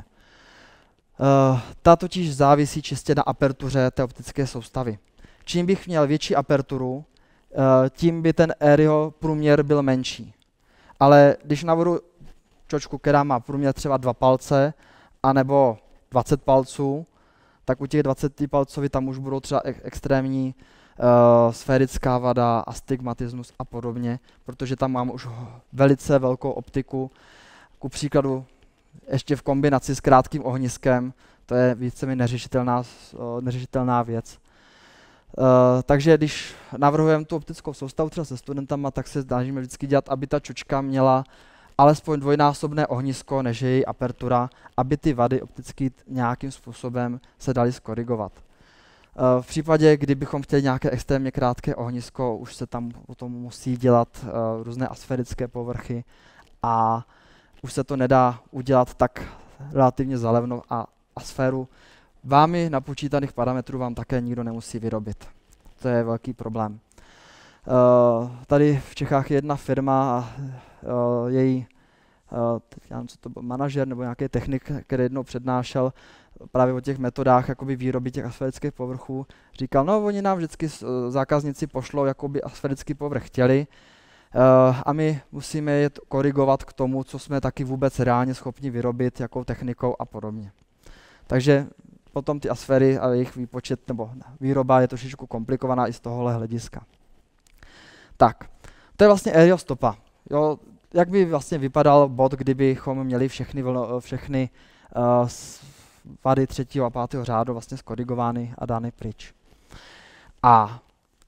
Ta totiž závisí čistě na apertuře té optické soustavy. Čím bych měl větší aperturu, tím by ten aereo průměr byl menší. Ale když navrhu čočku, která má průměr třeba 2 palce, anebo 20 palců, tak u těch 20 palcovi tam už budou třeba extrémní sférická vada, astigmatismus a podobně, protože tam mám už velice velkou optiku. Ku příkladu ještě v kombinaci s krátkým ohniskem, to je víceméně neřešitelná věc. Takže když navrhujeme tu optickou soustavu třeba se studentama, tak se snažíme vždycky dělat, aby ta čočka měla alespoň dvojnásobné ohnisko, než je její apertura, aby ty vady opticky nějakým způsobem se daly skorigovat. V případě, kdybychom chtěli nějaké extrémně krátké ohnisko, už se tam potom musí dělat různé asférické povrchy a už se to nedá udělat tak relativně za levno a sféru vámi napočítaných parametrů vám také nikdo nemusí vyrobit. To je velký problém. Tady v Čechách je jedna firma a její já nevím, co to byl, manažer nebo nějaký technik, který jednou přednášel právě o těch metodách jakoby výroby těch asférických povrchů. Říkal, no oni nám vždycky zákazníci pošlou, jakoby asférický povrch chtěli a my musíme je korigovat k tomu, co jsme taky vůbec reálně schopni vyrobit, jakou technikou a podobně. Takže potom ty asféry a jejich výpočet nebo výroba je trošičku komplikovaná i z tohohle hlediska. Tak, to je vlastně aereostopa. Jo, jak by vlastně vypadal bod, kdybychom měli všechny vady 3. a 5. řádu vlastně skorigovány a dány pryč. A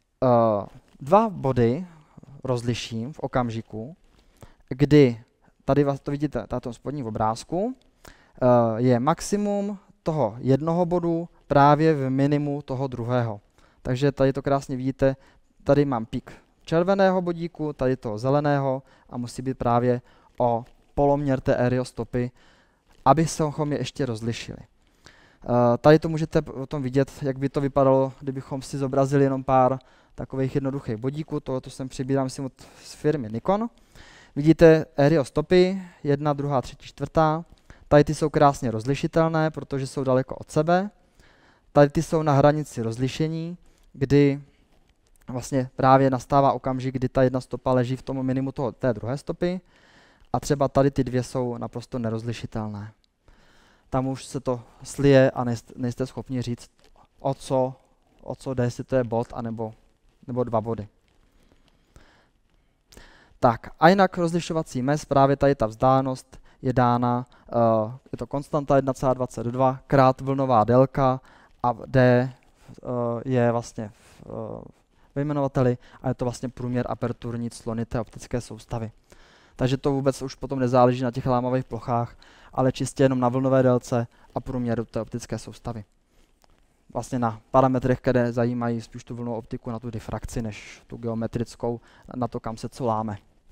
2 body rozliším v okamžiku, kdy, tady to vidíte na tom spodním obrázku, je maximum toho jednoho bodu právě v minimu toho druhého. Takže tady to krásně vidíte, tady mám pík červeného bodíku, tady toho zeleného a musí být právě o poloměr té aereostopy, abychom je ještě rozlišili. Tady to můžete potom vidět, jak by to vypadalo, kdybychom si zobrazili jenom pár takových jednoduchých bodíků. Tohoto jsem přibíral, myslím, od firmy Nikon. Vidíte aereostopy, 1, 2, 3, 4. Tady ty jsou krásně rozlišitelné, protože jsou daleko od sebe. Tady ty jsou na hranici rozlišení, kdy vlastně právě nastává okamžik, kdy ta jedna stopa leží v tom minimu té druhé stopy a třeba tady ty 2 jsou naprosto nerozlišitelné. Tam už se to slije a nejste schopni říct, o co jde, jestli to je bod anebo 2 body. Tak a jinak rozlišovací mez, právě tady ta vzdálenost, je dána, je to konstanta 1,22 krát vlnová délka a D je vlastně ve jmenovateli a je to vlastně průměr aperturní clony té optické soustavy. Takže to vůbec už potom nezáleží na těch lámavých plochách, ale čistě jenom na vlnové délce a průměru té optické soustavy. Vlastně na parametrech, které zajímají spíš tu vlnovou optiku, na tu difrakci, než tu geometrickou, na to, kam se co láme.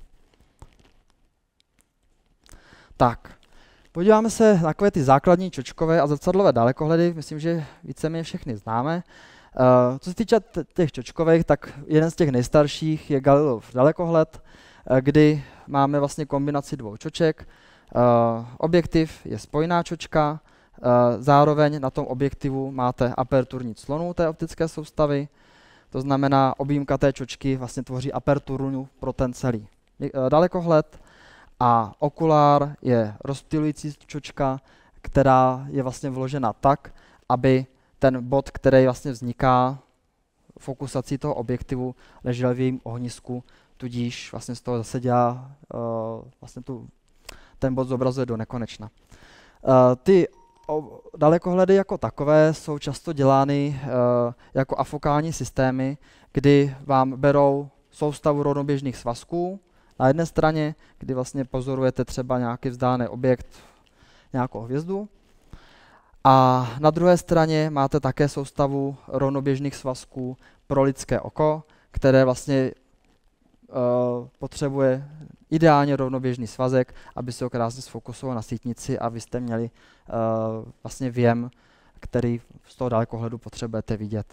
Tak, podíváme se na takové ty základní čočkové a zrcadlové dalekohledy, myslím, že víceméně všechny známe. Co se týče těch čočkových, tak jeden z těch nejstarších je Galileův dalekohled, kdy máme vlastně kombinaci dvou čoček. Objektiv je spojná čočka, zároveň na tom objektivu máte aperturní clonu té optické soustavy, to znamená objímka té čočky vlastně tvoří aperturu pro ten celý dalekohled a okulár je rozptylující čočka, která je vlastně vložena tak, aby ten bod, který vlastně vzniká fokusací toho objektivu, ležel v jejím ohnisku, tudíž vlastně z toho zase dělá vlastně ten bod zobrazuje do nekonečna. Ty dalekohledy jako takové jsou často dělány jako afokální systémy, kdy vám berou soustavu rovnoběžných svazků na jedné straně, kdy vlastně pozorujete třeba nějaký vzdálený objekt, nějakou hvězdu, a na druhé straně máte také soustavu rovnoběžných svazků pro lidské oko, které vlastně potřebuje ideálně rovnoběžný svazek, aby se ho krásně sfokusoval na sítnici a vy jste měli vlastně věm, který z toho dalekohledu potřebujete vidět.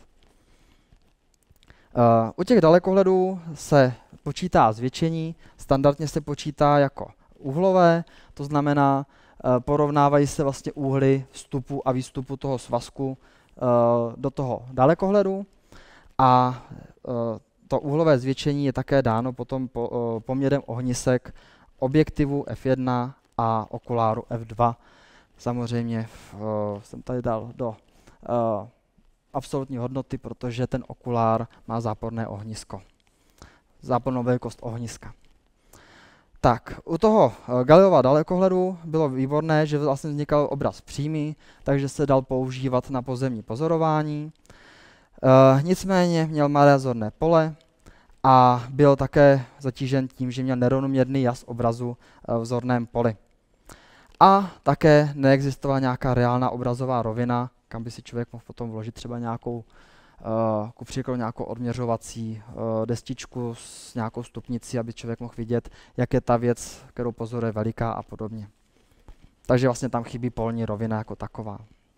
U těch dalekohledů se počítá zvětšení, standardně se počítá jako úhlové, to znamená, porovnávají se vlastně úhly vstupu a výstupu toho svazku do toho dalekohledu a to úhlové zvětšení je také dáno potom poměrem ohnisek objektivu f1 a okuláru f2. Samozřejmě jsem tady dal do absolutní hodnoty, protože ten okulár má záporné ohnisko. Zápornou velikost ohniska. Tak, u toho Galileova dalekohledu bylo výborné, že vlastně vznikal obraz přímý, takže se dal používat na pozemní pozorování. Nicméně měl malé zorné pole a byl také zatížen tím, že měl nerovnoměrný jas obrazu v zorném poli. A také neexistovala nějaká reálná obrazová rovina, kam by si člověk mohl potom vložit třeba nějakou, ku příkladu nějakou odměřovací destičku s nějakou stupnicí, aby člověk mohl vidět, jak je ta věc, kterou pozoruje, veliká a podobně. Takže vlastně tam chybí polní rovina jako taková.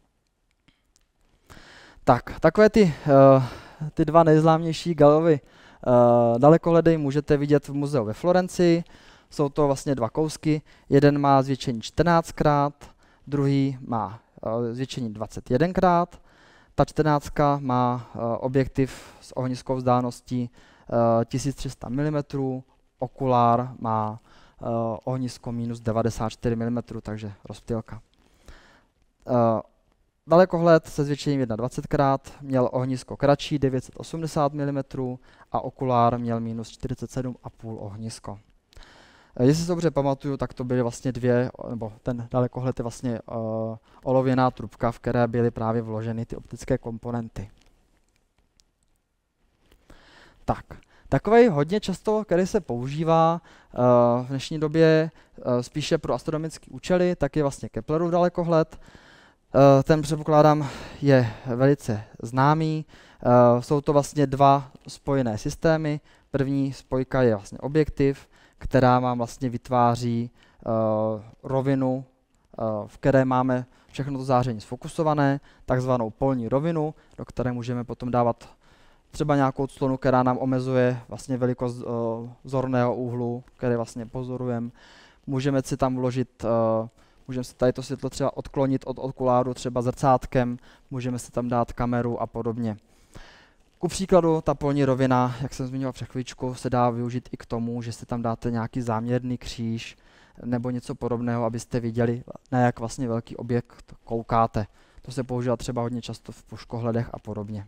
Tak, takové ty dva nejznámější Galileovy dalekohledy můžete vidět v muzeu ve Florencii. Jsou to vlastně dva kousky. Jeden má zvětšení 14krát, druhý má zvětšení 21krát. Ta 14 má objektiv s ohniskou vzdáleností 1300 mm, okulár má ohnisko minus 94 mm, takže rozptylka. Dalekohled se zvětšením 21krát měl ohnisko kratší 980 mm a okulár měl minus 47,5 ohnisko. Jestli se dobře pamatuju, tak to byly vlastně nebo ten dalekohled je vlastně olověná trubka, v které byly právě vloženy ty optické komponenty. Tak, takový hodně často, který se používá v dnešní době spíše pro astronomické účely, tak je vlastně Keplerův dalekohled. Ten předpokládám je velice známý. Jsou to vlastně dva spojené systémy. První spojka je vlastně objektiv, která vám vlastně vytváří rovinu, v které máme všechno to záření sfokusované, takzvanou polní rovinu, do které můžeme potom dávat třeba nějakou clonu, která nám omezuje vlastně velikost zorného úhlu, který vlastně pozorujeme. Můžeme si tam vložit, můžeme si tady to světlo třeba odklonit od okuláru třeba zrcátkem, můžeme si tam dát kameru a podobně. Ku příkladu, ta polní rovina, jak jsem zmiňoval před chvíličkou, se dá využít i k tomu, že si tam dáte nějaký záměrný kříž nebo něco podobného, abyste viděli, na jak vlastně velký objekt koukáte. To se používá třeba hodně často v puškohledech a podobně.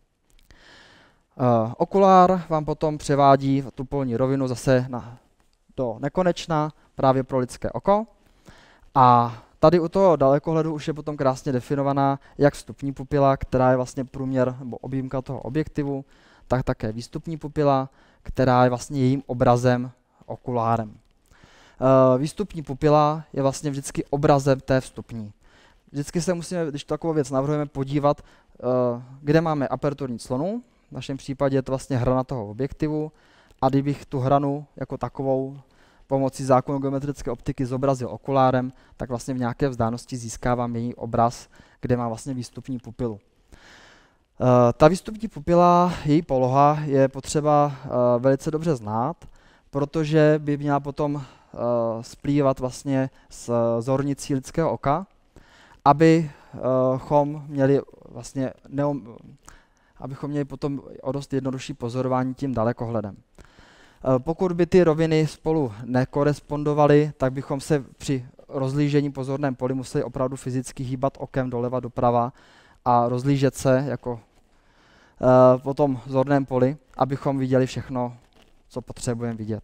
Okulár vám potom převádí tu polní rovinu zase do nekonečna právě pro lidské oko. A tady u toho dalekohledu už je potom krásně definovaná jak vstupní pupila, která je vlastně průměr nebo objímka toho objektivu, tak také výstupní pupila, která je vlastně jejím obrazem, okulárem. Výstupní pupila je vlastně vždycky obrazem té vstupní. Vždycky se musíme, když takovou věc navrhujeme, podívat, kde máme aperturní clonu, v našem případě je to vlastně hrana toho objektivu, a kdybych tu hranu jako takovou pomocí zákonu geometrické optiky zobrazil okulárem, tak vlastně v nějaké vzdálenosti získávám její obraz, kde má vlastně výstupní pupilu. Ta výstupní pupila, její poloha je potřeba velice dobře znát, protože by měla potom splývat vlastně s zornicí lidského oka, abychom měli vlastně abychom měli potom o dost jednodušší pozorování tím dalekohledem. Pokud by ty roviny spolu nekorespondovaly, tak bychom se při rozlížení pozorném poli museli opravdu fyzicky hýbat okem doleva doprava a rozlížet se jako po tom zorném poli, abychom viděli všechno, co potřebujeme vidět.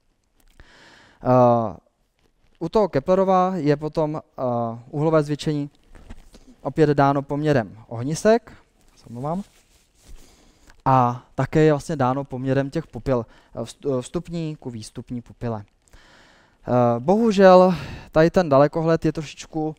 U toho Keplerova je potom úhlové zvětšení opět dáno poměrem ohnisek, a také je vlastně dáno poměrem těch pupil vstupní ku výstupní pupile. Bohužel tady ten dalekohled je trošičku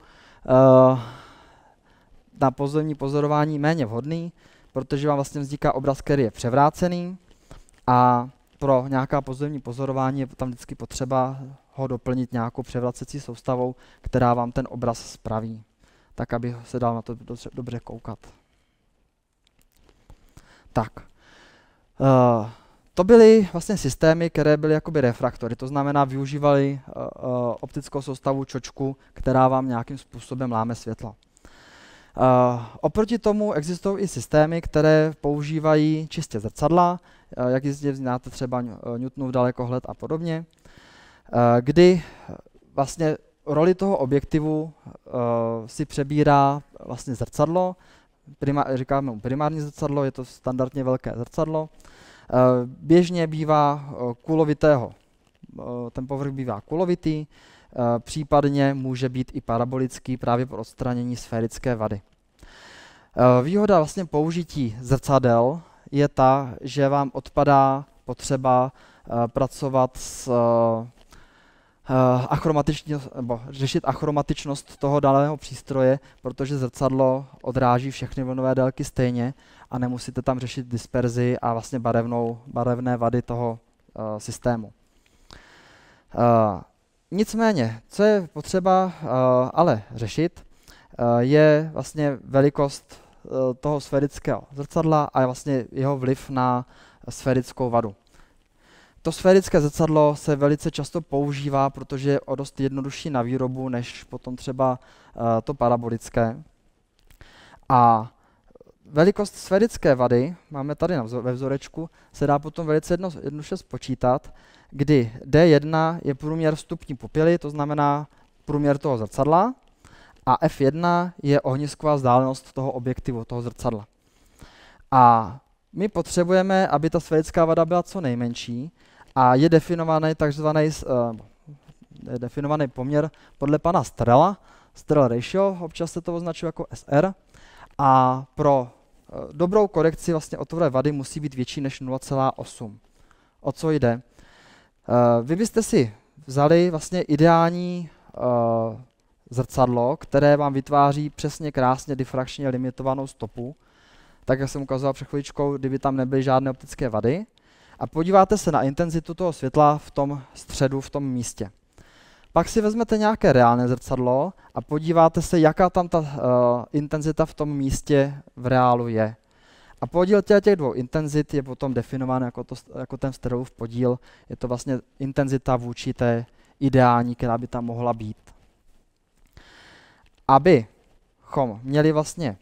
na pozemní pozorování méně vhodný, protože vám vlastně vzniká obraz, který je převrácený, a pro nějaká pozemní pozorování je tam vždycky potřeba ho doplnit nějakou převracecí soustavou, která vám ten obraz spraví, tak aby se dal na to dobře koukat. Tak, to byly vlastně systémy, které byly jakoby refraktory, to znamená využívali optickou soustavu čočku, která vám nějakým způsobem láme světlo. Oproti tomu existují i systémy, které používají čistě zrcadla, jak jistě znáte třeba Newtonův dalekohled a podobně, kdy vlastně roli toho objektivu si přebírá vlastně zrcadlo, říkáme mu primární zrcadlo, je to standardně velké zrcadlo. Běžně bývá kulovitého, ten povrch bývá kulovitý, případně může být i parabolický právě pro odstranění sférické vady. Výhoda vlastně použití zrcadel je ta, že vám odpadá potřeba pracovat s nebo řešit achromatičnost toho daného přístroje, protože zrcadlo odráží všechny vlnové délky stejně a nemusíte tam řešit disperzi a vlastně barevné vady toho systému. Nicméně, co je potřeba ale řešit, je vlastně velikost toho sférického zrcadla a vlastně jeho vliv na sférickou vadu. To sférické zrcadlo se velice často používá, protože je o dost jednodušší na výrobu než potom třeba to parabolické. A velikost sférické vady, máme tady ve vzorečku, se dá potom velice jednoduše spočítat, kdy D1 je průměr vstupní pupily, to znamená průměr toho zrcadla, a F1 je ohnisková vzdálenost toho objektivu, toho zrcadla. A my potřebujeme, aby ta sférická vada byla co nejmenší, a je definovaný poměr podle pana Strela, Strel ratio, občas se to označuje jako SR, a pro dobrou korekci vlastně otvorové vady musí být větší než 0,8. O co jde? Vy byste si vzali vlastně ideální zrcadlo, které vám vytváří přesně krásně difrakčně limitovanou stopu, tak jak jsem ukazoval před chviličkou, kdyby tam nebyly žádné optické vady, a podíváte se na intenzitu toho světla v tom středu, v tom místě. Pak si vezmete nějaké reálné zrcadlo a podíváte se, jaká tam ta intenzita v tom místě v reálu je. A podíl těch dvou intenzit je potom definován jako ten Sterlův podíl. Je to vlastně intenzita vůči té ideální, která by tam mohla být. Abychom měli vlastně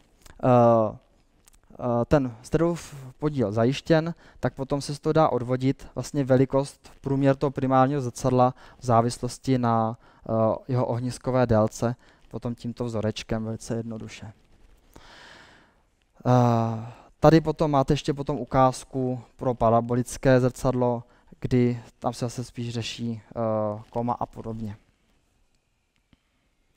ten Sterlův podíl zajištěn, tak potom se z toho dá odvodit vlastně velikost průměr toho primárního zrcadla v závislosti na jeho ohniskové délce, potom tímto vzorečkem velice jednoduše. Tady potom máte ještě potom ukázku pro parabolické zrcadlo, kdy tam se zase spíš řeší koma a podobně.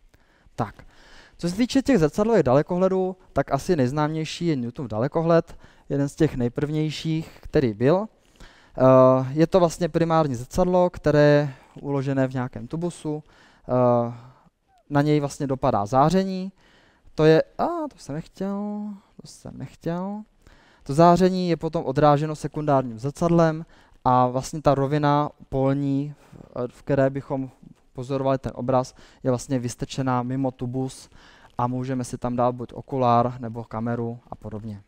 Tak, co se týče těch zrcadlových dalekohledů, tak asi nejznámější je Newtonův dalekohled, jeden z těch nejprvnějších, který byl. Je to vlastně primární zrcadlo, které je uložené v nějakém tubusu. Na něj vlastně dopadá záření. To je, to jsem nechtěl. To záření je potom odráženo sekundárním zrcadlem a vlastně ta rovina polní, v které bychom pozorovali ten obraz, je vlastně vystečená mimo tubus a můžeme si tam dát buď okulár nebo kameru a podobně.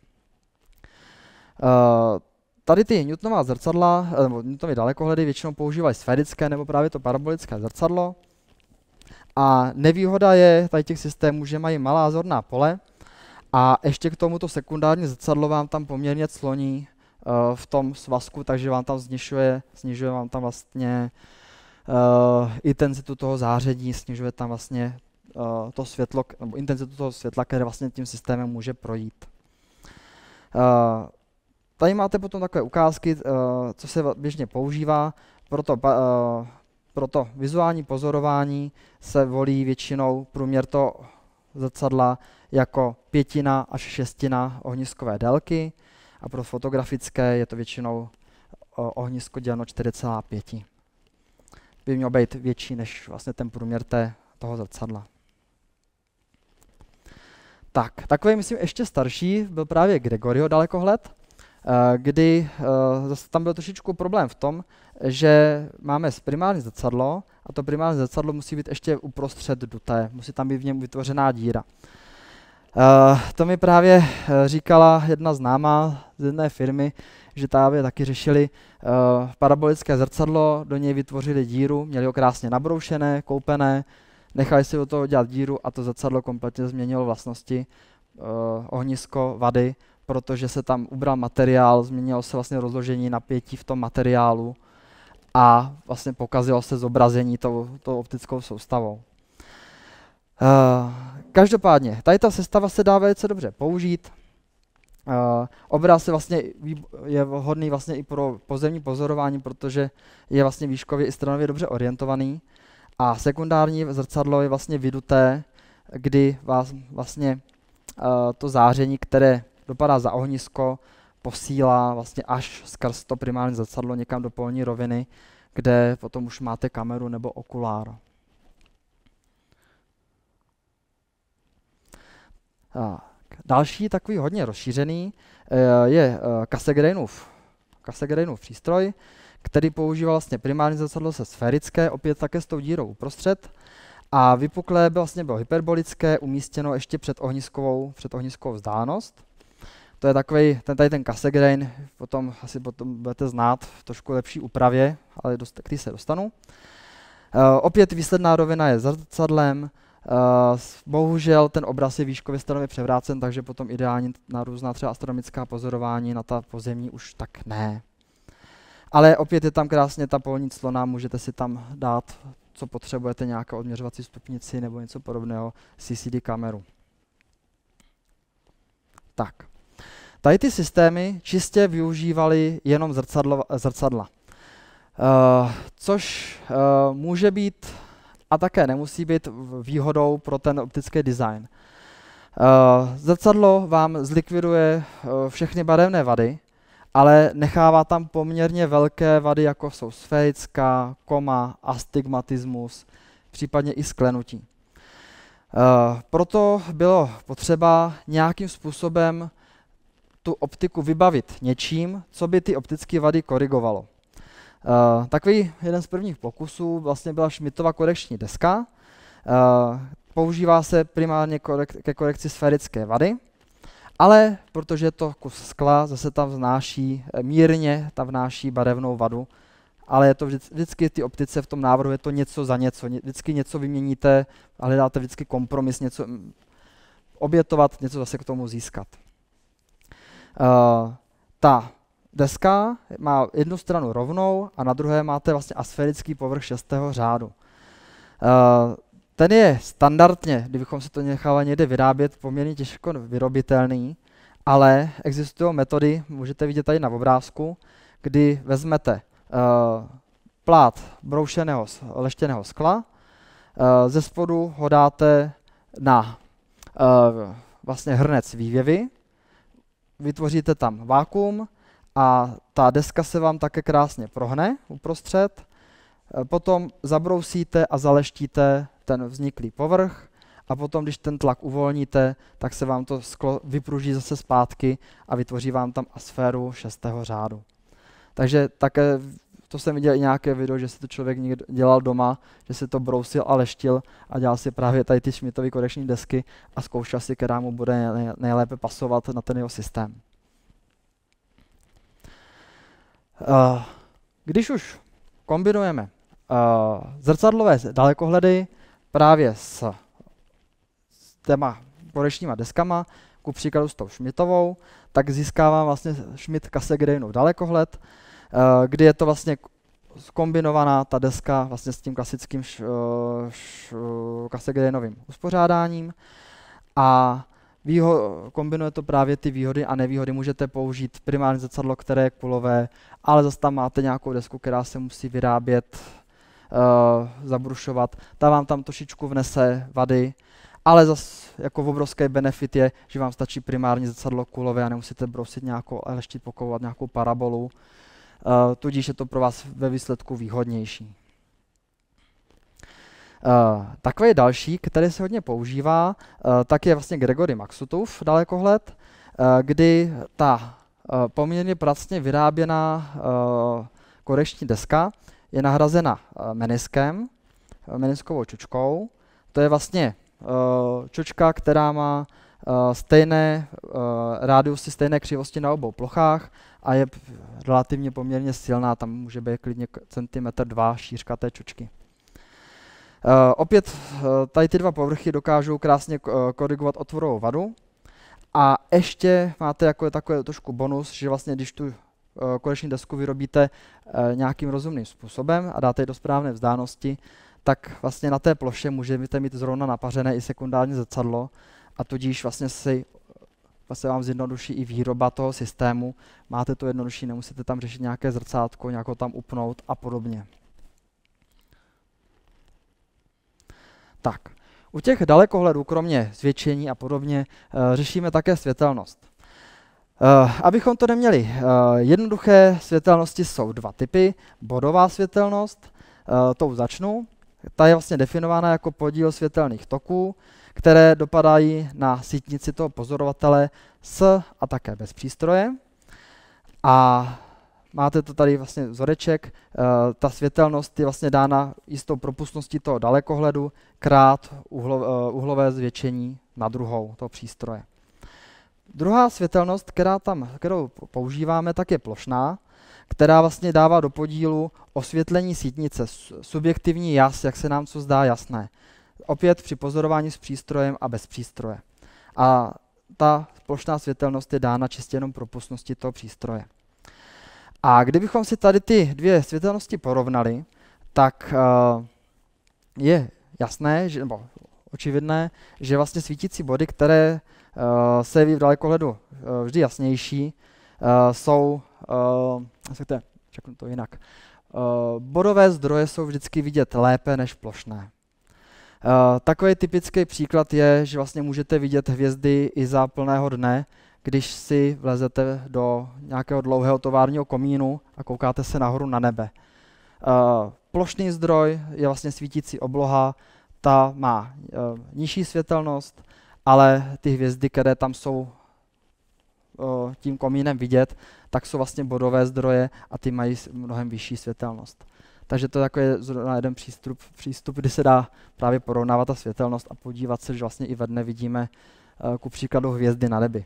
Tady ty Newtonová zrcadla, nebo Newtonovy dalekohledy většinou používají sférické nebo právě to parabolické zrcadlo. A nevýhoda je tady těch systémů, že mají malá zorná pole a ještě k tomuto sekundární zrcadlo vám tam poměrně cloní v tom svazku, takže vám tam snižuje vám tam vlastně intenzitu toho záření, snižuje tam vlastně to světlo, nebo intenzitu toho světla, které vlastně tím systémem může projít. Tady máte potom takové ukázky, co se běžně používá. Pro to vizuální pozorování se volí většinou průměr toho zrcadla jako 1/5 až 1/6 ohniskové délky a pro fotografické je to většinou ohnisko děleno 4,5. By mělo být větší než vlastně ten průměr toho zrcadla. Tak, takový myslím ještě starší byl právě Gregoryho dalekohled, kdy zase tam byl trošičku problém v tom, že máme primární zrcadlo a to primární zrcadlo musí být ještě uprostřed duté, musí tam být v něm vytvořená díra. To mi právě říkala jedna známá z jedné firmy, že právě taky řešili parabolické zrcadlo, do něj vytvořili díru, měli ho krásně nabroušené, koupené, nechali si do toho dělat díru a to zrcadlo kompletně změnilo vlastnosti ohnisko vady, protože se tam ubral materiál, změnilo se vlastně rozložení napětí v tom materiálu a vlastně pokazilo se zobrazení tou optickou soustavou. Každopádně, tady ta sestava se dá velice dobře použít. Obraz je vhodný vlastně i pro pozemní pozorování, protože je vlastně výškově i stranově dobře orientovaný. A sekundární zrcadlo je vlastně vyduté, kdy vás vlastně to záření, které dopadá za ohnisko, posílá vlastně až skrz to primární zrcadlo někam do polní roviny, kde potom už máte kameru nebo okulár. Další takový hodně rozšířený je Cassegrainův přístroj, který používá vlastně primární zrcadlo se sférické, opět také s tou dírou uprostřed. A vypuklé bylo hyperbolické, umístěno ještě před ohniskovou vzdálenost. To je takový, ten Cassegrain, potom budete znát v trošku lepší úpravě, ale který se dostanu. Opět výsledná rovina je zrcadlem. Bohužel ten obraz je výškově stranově převrácen, takže potom ideální na různá třeba astronomická pozorování, na ta pozemní už tak ne. Ale opět je tam krásně ta polní clona, můžete si tam dát, co potřebujete, nějakou odměřovací stupnici nebo něco podobného, CCD kameru. Tak. Tady ty systémy čistě využívaly jenom zrcadla. Což může být a také nemusí být výhodou pro ten optický design. Zrcadlo vám zlikviduje všechny barevné vady, ale nechává tam poměrně velké vady, jako jsou sférická, koma, astigmatismus, případně i sklenutí. Proto bylo potřeba nějakým způsobem tu optiku vybavit něčím, co by ty optické vady korigovalo. Takový jeden z prvních pokusů vlastně byla Schmidtova korekční deska. Používá se primárně ke korekci sférické vady, ale protože je to kus skla, zase tam mírně vnáší barevnou vadu, ale je to vždycky ty optice v tom návrhu, je to něco za něco. Vždycky něco vyměníte a hledáte vždycky kompromis, něco obětovat, něco zase k tomu získat. Ta deska má jednu stranu rovnou a na druhé máte vlastně asférický povrch 6. řádu. Ten je standardně, kdybychom si to nechali někde vyrábět, poměrně těžko vyrobitelný, ale existují metody, můžete vidět tady na obrázku, kdy vezmete plát broušeného leštěného skla, ze spodu ho dáte na vlastně hrnec vývěvy, vytvoříte tam vákuum a ta deska se vám také krásně prohne uprostřed. Potom zabrousíte a zaleštíte ten vzniklý povrch a potom, když ten tlak uvolníte, tak se vám to sklo vypruží zase zpátky a vytvoří vám tam asféru 6. řádu. Takže také, to jsem viděl i nějaké video, že si to člověk někdo dělal doma, že si to brousil a leštil a dělal si právě tady ty Schmidtovy korekční desky a zkoušel si, která mu bude nejlépe pasovat na ten jeho systém. Když už kombinujeme zrcadlové dalekohledy právě s těma korekčníma deskama, ku příkladu s tou Schmidtovou, tak získávám vlastně Schmidt Cassegrainův dalekohled, kdy je to vlastně kombinovaná ta deska vlastně s tím klasickým Cassegrainovým uspořádáním a kombinuje to právě ty výhody a nevýhody. Můžete použít primární zrcadlo, které je kulové, ale zase tam máte nějakou desku, která se musí vyrábět, zabrušovat. Ta vám tam trošičku vnese vady, ale zase jako obrovský benefit je, že vám stačí primární zrcadlo kulové a nemusíte brousit nějakou, leštit, pokouvat nějakou parabolu. Tudíž je to pro vás ve výsledku výhodnější. Takový další, který se hodně používá, tak je vlastně Gregory Maxutův dalekohled, kdy ta poměrně pracně vyráběná korekční deska je nahrazena meniskem, meniskovou čočkou. To je vlastně čočka, která má stejné rádiusy, stejné křivosti na obou plochách a je relativně poměrně silná, tam může být klidně centimetr 2 šířka té čočky. Opět tady ty dva povrchy dokážou krásně korigovat otvorovou vadu a ještě máte jako takový trošku bonus, že vlastně když tu korekční desku vyrobíte nějakým rozumným způsobem a dáte ji do správné vzdálenosti, tak vlastně na té ploše můžete mít zrovna napařené i sekundární zrcadlo a tudíž vlastně vám zjednoduší i výroba toho systému. Máte to jednodušší, nemusíte tam řešit nějaké zrcátko, nějakou tam upnout a podobně. Tak, u těch dalekohledů, kromě zvětšení a podobně, řešíme také světelnost. Abychom to neměli jednoduché, světelnosti jsou dva typy. Bodová světelnost, tou začnu. Ta je vlastně definována jako podíl světelných toků, které dopadají na sítnici toho pozorovatele s a také bez přístroje. A máte to tady vlastně vzoreček, ta světelnost je vlastně dána jistou propustností toho dalekohledu krát uhlové zvětšení na druhou toho přístroje. Druhá světelnost, kterou používáme, tak je plošná, která vlastně dává do podílu osvětlení sítnice, subjektivní jas, jak se nám co zdá jasné. Opět při pozorování s přístrojem a bez přístroje. A ta plošná světelnost je dána čistě jenom propustností toho přístroje. A kdybychom si tady ty dvě světelnosti porovnali, tak je jasné, nebo očividné, že vlastně svítící body, které se jeví v dalekohledu vždy jasnější, jsou, řeknu to jinak, bodové zdroje jsou vždycky vidět lépe než plošné. Takový typický příklad je, že vlastně můžete vidět hvězdy i za plného dne, když si vlezete do nějakého dlouhého továrního komínu a koukáte se nahoru na nebe. Plošný zdroj je vlastně svítící obloha, ta má nižší světelnost, ale ty hvězdy, které tam jsou tím komínem vidět, tak jsou vlastně bodové zdroje a ty mají mnohem vyšší světelnost. Takže to je takový jeden přístup, kdy se dá právě porovnávat ta světelnost a podívat se, že vlastně i ve dne vidíme ku příkladu hvězdy na nebi.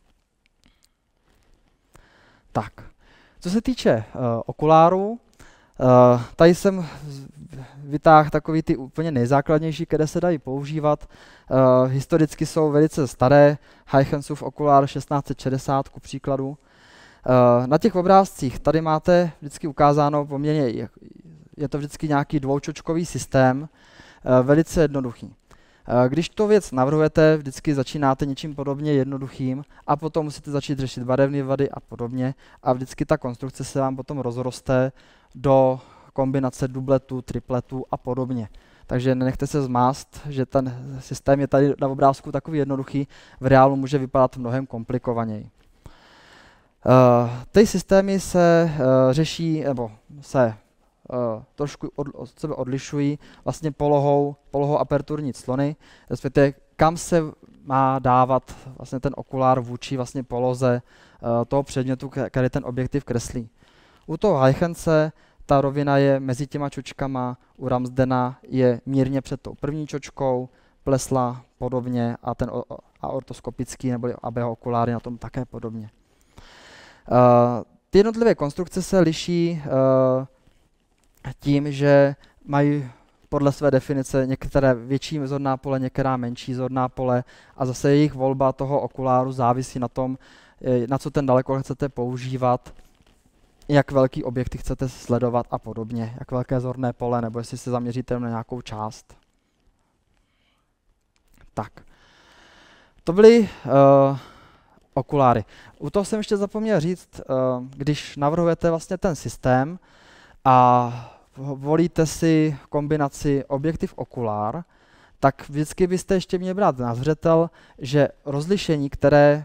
Tak, co se týče okulárů, tady jsem vytáhl takový ty úplně nejzákladnější, které se dají používat. Historicky jsou velice staré, Huygens okulár 1660 ku příkladu. Na těch obrázcích tady máte vždycky ukázáno poměrně, je to vždycky nějaký dvoučočkový systém, velice jednoduchý. Když tu věc navrhujete, vždycky začínáte něčím podobně jednoduchým a potom musíte začít řešit barevné vady a podobně a vždycky ta konstrukce se vám potom rozroste do kombinace dubletů, tripletů a podobně. takže nenechte se zmást, že ten systém je tady na obrázku takový jednoduchý, v reálu může vypadat mnohem komplikovaněji. Ty systémy se řeší, nebo se trošku od sebe odlišují vlastně polohou aperturní clony, respektive kam se má dávat vlastně ten okulár vůči vlastně poloze toho předmětu, který ten objektiv kreslí. U toho Huygense ta rovina je mezi těma čočkama, u Ramsdena je mírně před tou první čočkou, Plesla podobně a ten ortoskopický nebo ABH okulár je na tom také podobně. Ty jednotlivé konstrukce se liší tím, že mají podle své definice některé větší zorná pole, některá menší zorná pole a zase jejich volba toho okuláru závisí na tom, na co ten dalekohled chcete používat, jak velký objektiv chcete sledovat a podobně, jak velké zorné pole, nebo jestli se zaměříte na nějakou část. Tak, to byly okuláry. U toho jsem ještě zapomněl říct, když navrhujete vlastně ten systém a volíte si kombinaci objektiv okulár, tak vždycky byste ještě měli brát na zřetel, že rozlišení, které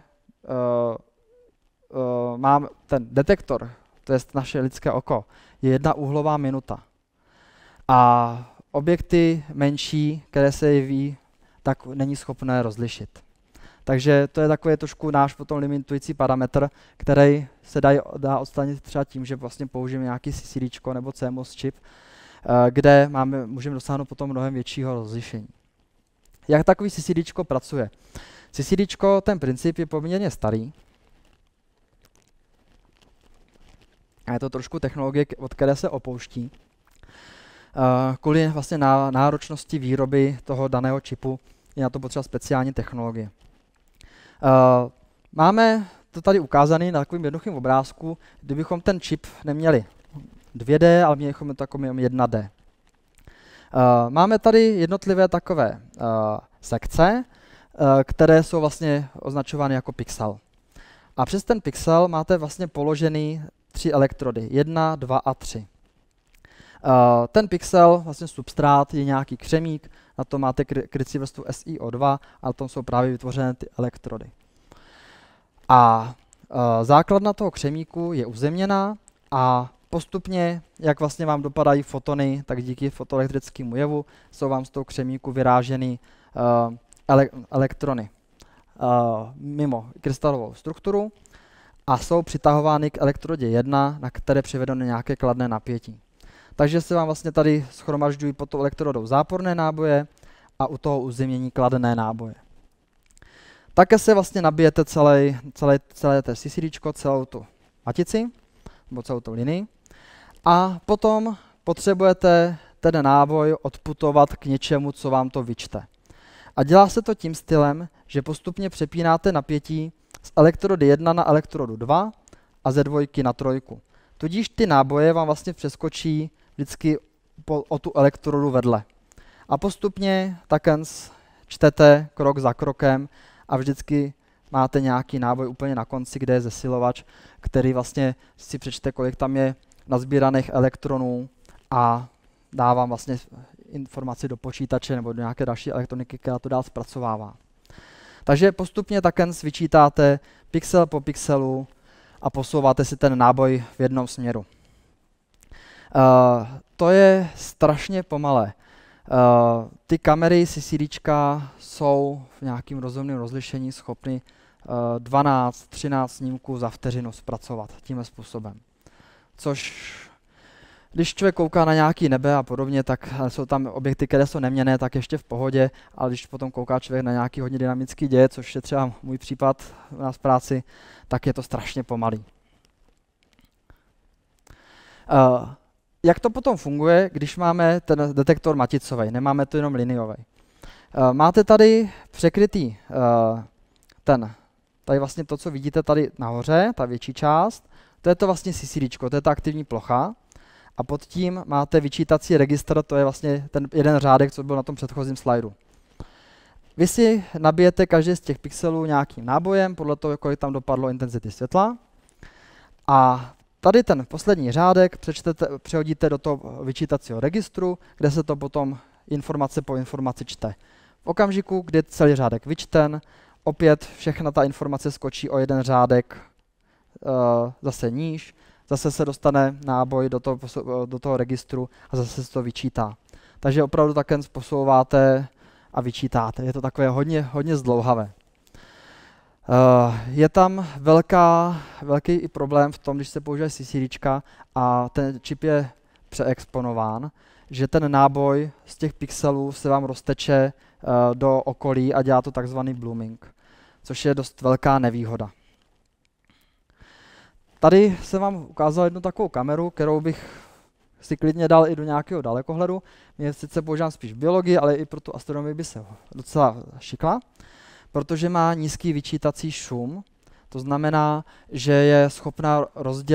má ten detektor, to je naše lidské oko, je 1 úhlová minuta. A objekty menší, které se jeví, tak není schopné rozlišit. Takže to je takový trošku náš potom limitující parametr, který se dá odstranit třeba tím, že vlastně použijeme nějaký CCD nebo CMOS čip, kde můžeme dosáhnout potom mnohem většího rozlišení. Jak takový CCD pracuje? CCD, ten princip je poměrně starý. A je to trošku technologie, od které se opouští. Kvůli vlastně náročnosti výroby toho daného čipu je na to potřeba speciální technologie. Máme to tady ukázané na takovým jednoduchým obrázku, kdybychom ten čip neměli 2D, ale měli bychom to takovým 1D. Máme tady jednotlivé takové sekce, které jsou vlastně označovány jako pixel. A přes ten pixel máte vlastně položený 3 elektrody, 1, 2 a 3. Ten pixel, vlastně substrát, je nějaký křemík, na tom máte krycí vrstvu SiO2 a na tom jsou právě vytvořené ty elektrody. A základna toho křemíku je uzemněná a postupně, jak vlastně vám dopadají fotony, tak díky fotoelektrickému jevu jsou vám z toho křemíku vyráženy elektrony mimo krystalovou strukturu a jsou přitahovány k elektrodě 1, na které přivedeno nějaké kladné napětí. Takže se vám vlastně tady shromažďují pod tou elektrodou záporné náboje a u toho uzemnění kladné náboje. Také se vlastně nabijete celé té CCD, celou tu matici, nebo celou tu linii. A potom potřebujete ten náboj odputovat k něčemu, co vám to vyčte. A dělá se to tím stylem, že postupně přepínáte napětí z elektrody 1 na elektrodu 2 a ze 2 na 3. Tudíž ty náboje vám vlastně přeskočí vždycky o tu elektrodu vedle. A postupně také čtete krok za krokem a vždycky máte nějaký náboj úplně na konci, kde je zesilovač, který vlastně si přečte, kolik tam je nazbíraných elektronů a dá vám vlastně informaci do počítače nebo do nějaké další elektroniky, která to dál zpracovává. Takže postupně také vyčítáte pixel po pixelu a posouváte si ten náboj v jednom směru. To je strašně pomalé. Ty kamery CCDčka jsou v nějakým rozumném rozlišení schopny 12-13 snímků za vteřinu zpracovat tímhle způsobem. Což, když člověk kouká na nějaký nebe a podobně, tak jsou tam objekty, které jsou neměnné, tak ještě v pohodě, ale když potom kouká člověk na nějaký hodně dynamický děj, což je třeba můj případ u nás v práci, tak je to strašně pomalý. Jak to potom funguje, když máme ten detektor maticový, nemáme to jenom liniový? Máte tady překrytý tady vlastně to, co vidíte tady nahoře, ta větší část, to je to vlastně CCD, to je ta aktivní plocha. A pod tím máte vyčítací registr, to je vlastně ten jeden řádek, co byl na tom předchozím slajdu. Vy si nabijete každý z těch pixelů nějakým nábojem, podle toho, kolik tam dopadlo intenzity světla. A tady ten poslední řádek přehodíte do toho vyčítacího registru, kde se to potom informace po informaci čte. V okamžiku, kdy je celý řádek vyčten, opět všechna ta informace skočí o jeden řádek zase níž, zase se dostane náboj do toho registru a zase se to vyčítá. Takže opravdu také posouváte a vyčítáte. Je to takové hodně zdlouhavé. Je tam velký i problém v tom, když se použije CCDčka a ten čip je přeexponován, že ten náboj z těch pixelů se vám rozteče do okolí a dělá to takzvaný blooming, což je dost velká nevýhoda. Tady jsem vám ukázal jednu takovou kameru, kterou bych si klidně dal i do nějakého dalekohledu. Mě sice používám spíš biologii, ale i pro tu astronomii by se docela šikla, protože má nízký vyčítací šum. To znamená, že je schopná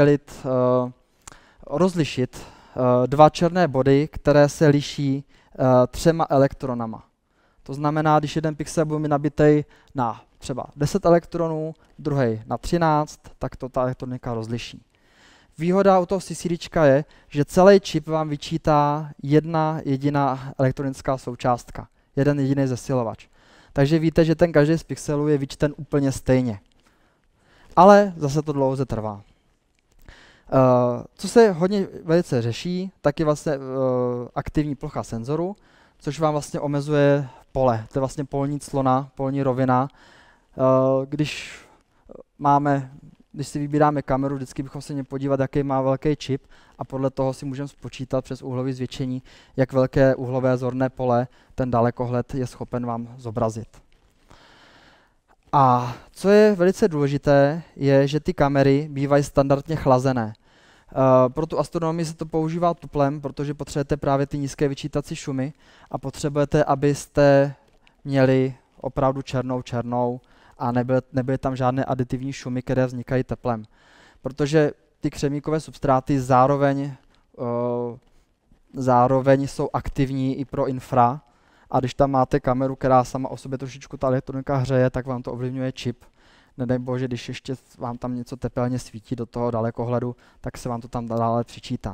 rozlišit dva černé body, které se liší 3 elektronama. To znamená, když jeden pixel bude mít nabitý na třeba 10 elektronů, druhý na 13, tak to ta elektronika rozliší. Výhoda u toho CCDčka je, že celý čip vám vyčítá jedna jediná elektronická součástka, jeden jediný zesilovač. Takže víte, že ten každý z pixelů je vyčten úplně stejně. Ale zase to dlouze trvá. Co se velice řeší, tak je vlastně aktivní plocha senzoru, což vám vlastně omezuje pole. To je vlastně polní clona, polní rovina. Když si vybíráme kameru, vždycky bychom se měli podívat, jaký má velký čip a podle toho si můžeme spočítat přes úhlové zvětšení, jak velké úhlové zorné pole ten dalekohled je schopen vám zobrazit. A co je velice důležité, je, že ty kamery bývají standardně chlazené. Pro tu astronomii se to používá tuplem, protože potřebujete právě ty nízké vyčítací šumy a potřebujete, abyste měli opravdu černou a nebyly tam žádné aditivní šumy, které vznikají teplem. Protože ty křemíkové substráty zároveň jsou aktivní i pro infra a když tam máte kameru, která sama o sobě trošičku ta elektronika hřeje, tak vám to ovlivňuje čip. Nedej bože, když ještě vám tam něco tepelně svítí do toho dalekohledu, tak se vám to tam dále přičítá.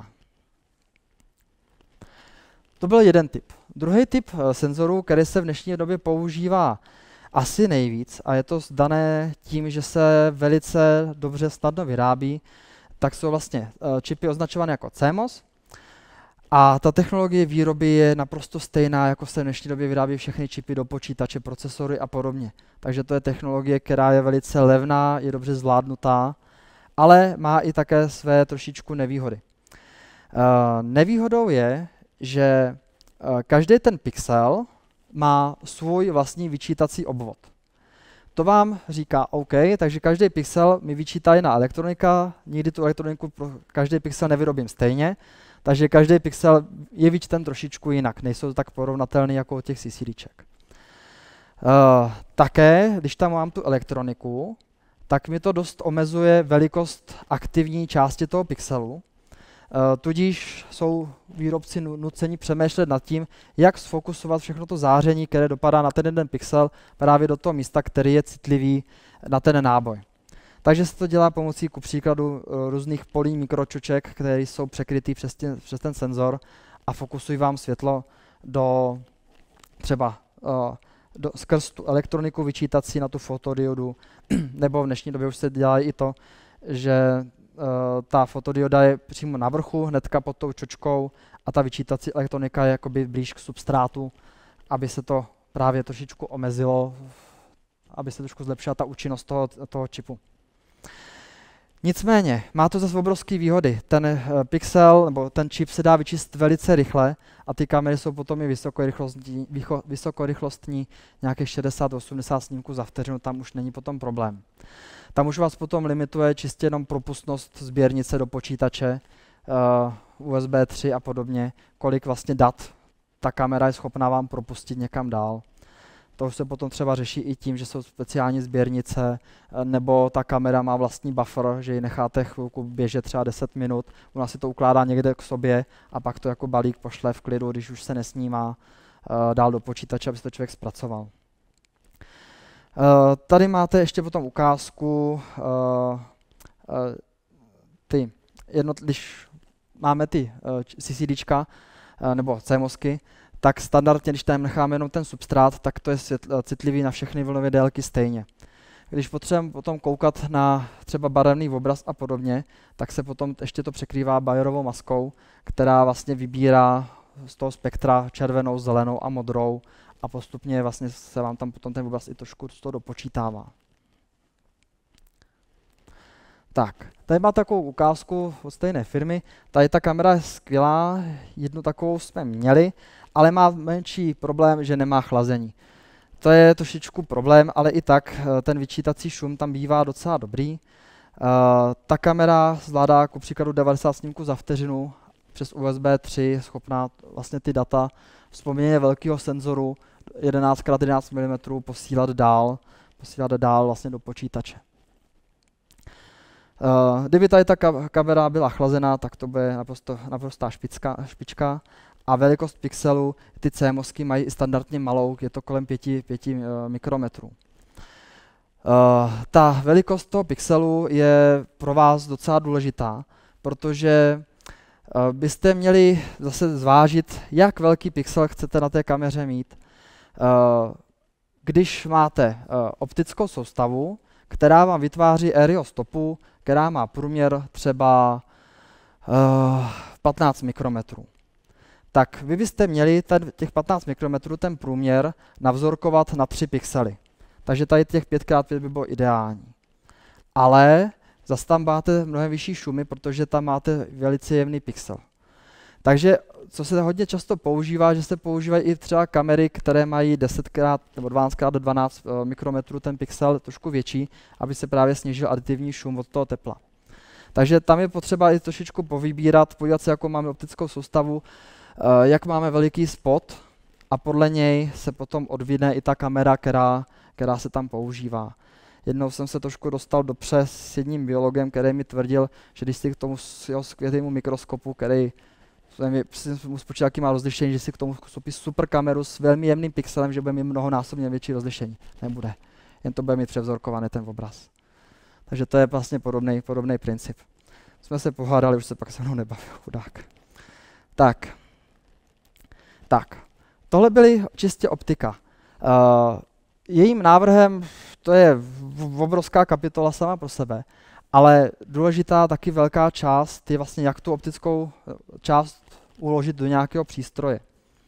To byl jeden typ. Druhý typ senzorů, který se v dnešní době používá asi nejvíc, a je to dané tím, že se velice dobře snadno vyrábí, tak jsou vlastně čipy označované jako CMOS. A ta technologie výroby je naprosto stejná, jako se v dnešní době vyrábí všechny čipy do počítače, procesory a podobně. Takže to je technologie, která je velice levná, je dobře zvládnutá, ale má i také své trošičku nevýhody. Nevýhodou je, že každý ten pixel má svůj vlastní vyčítací obvod. To vám říká OK, takže každý pixel mi vyčítá jiná elektronika, nikdy tu elektroniku pro každý pixel nevyrobím stejně, takže každý pixel je vyčten trošičku jinak, nejsou tak porovnatelný jako od těch CCDček. Také, když tam mám tu elektroniku, tak mi to dost omezuje velikost aktivní části toho pixelu, tudíž jsou výrobci nuceni přemýšlet nad tím, jak sfokusovat všechno to záření, které dopadá na ten jeden pixel právě do toho místa, který je citlivý na ten náboj. Takže se to dělá pomocí ku příkladu různých polí mikročoček, které jsou překrytý přes ten senzor a fokusují vám světlo do třeba skrz tu elektroniku vyčítací na tu fotodiodu, nebo v dnešní době už se dělá i to, že ta fotodioda je přímo na vrchu, hnedka pod tou čočkou a ta vyčítací elektronika je jakoby blíž k substrátu, aby se to právě trošičku omezilo, aby se trošku zlepšila ta účinnost toho čipu. Nicméně, má to zase obrovské výhody. Ten pixel nebo ten čip se dá vyčíst velice rychle a ty kamery jsou potom i vysokorychlostní, nějakých 60-80 snímků za vteřinu, tam už není potom problém. Tam už vás potom limituje čistě jenom propustnost sběrnice do počítače, USB 3 a podobně, kolik vlastně dat ta kamera je schopná vám propustit někam dál. To už se potom třeba řeší i tím, že jsou speciální sběrnice, nebo ta kamera má vlastní buffer, že ji necháte chvilku běžet třeba 10 minut, ona si to ukládá někde k sobě a pak to jako balík pošle v klidu, když už se nesnímá, dál do počítače, aby si to člověk zpracoval. Tady máte ještě potom ukázku, když máme ty CCDčka nebo CMOSky, tak standardně, když tam necháme jenom ten substrát, tak to je citlivý na všechny vlnové délky stejně. Když potřebujeme potom koukat na třeba barevný obraz a podobně, tak se potom ještě to překrývá Bayerovou maskou, která vlastně vybírá z toho spektra červenou, zelenou a modrou a postupně vlastně se vám tam potom ten obraz i trošku z toho dopočítává. Tak, tady má takovou ukázku od stejné firmy. Tady ta kamera je skvělá, jednu takovou jsme měli, ale má menší problém, že nemá chlazení. To je trošičku problém, ale i tak ten vyčítací šum tam bývá docela dobrý. Ta kamera zvládá ku příkladu 90 snímků za vteřinu, přes USB 3 je schopná vlastně ty data z poměrně velkého senzoru 11x11 mm posílat dál vlastně do počítače. Kdyby tady ta kamera byla chlazená, tak to bude naprostá špička. A velikost pixelu, ty CMOSky mají i standardně malou, je to kolem 5 mikrometrů. Ta velikost toho pixelu je pro vás docela důležitá, protože byste měli zase zvážit, jak velký pixel chcete na té kameře mít. Když máte optickou soustavu, která vám vytváří aerial stopu, která má průměr třeba 15 mikrometrů. Tak vy byste měli těch 15 mikrometrů, ten průměr, navzorkovat na 3 pixely. Takže tady těch 5x5 by bylo ideální. Ale zase tam máte mnohem vyšší šumy, protože tam máte velice jemný pixel. Takže co se hodně často používá, že se používají i třeba kamery, které mají 10x nebo 12x12 mikrometrů ten pixel trošku větší, aby se právě snížil aditivní šum od toho tepla. Takže tam je potřeba i trošičku povybírat, podívat se, jakou máme optickou soustavu, jak máme veliký spot a podle něj se potom odvíne i ta kamera, která se tam používá. Jednou jsem se trošku dostal do pře s jedním biologem, který mi tvrdil, že když si k tomu jeho skvělému mikroskopu, který jsem mu spočítal, jaký má rozlišení, že si k tomu koupí super kameru s velmi jemným pixelem, že bude mít mnohonásobně větší rozlišení. Nebude. Jen to bude mít převzorkovaný ten obraz. Takže to je vlastně podobný princip. Jsme se pohádali, už se pak se mnou nebavil, chudák. Tak. Tohle byly čistě optika. Jejím návrhem, to je obrovská kapitola sama pro sebe, ale důležitá taky velká část je vlastně, jak tu optickou část uložit do nějakého přístroje.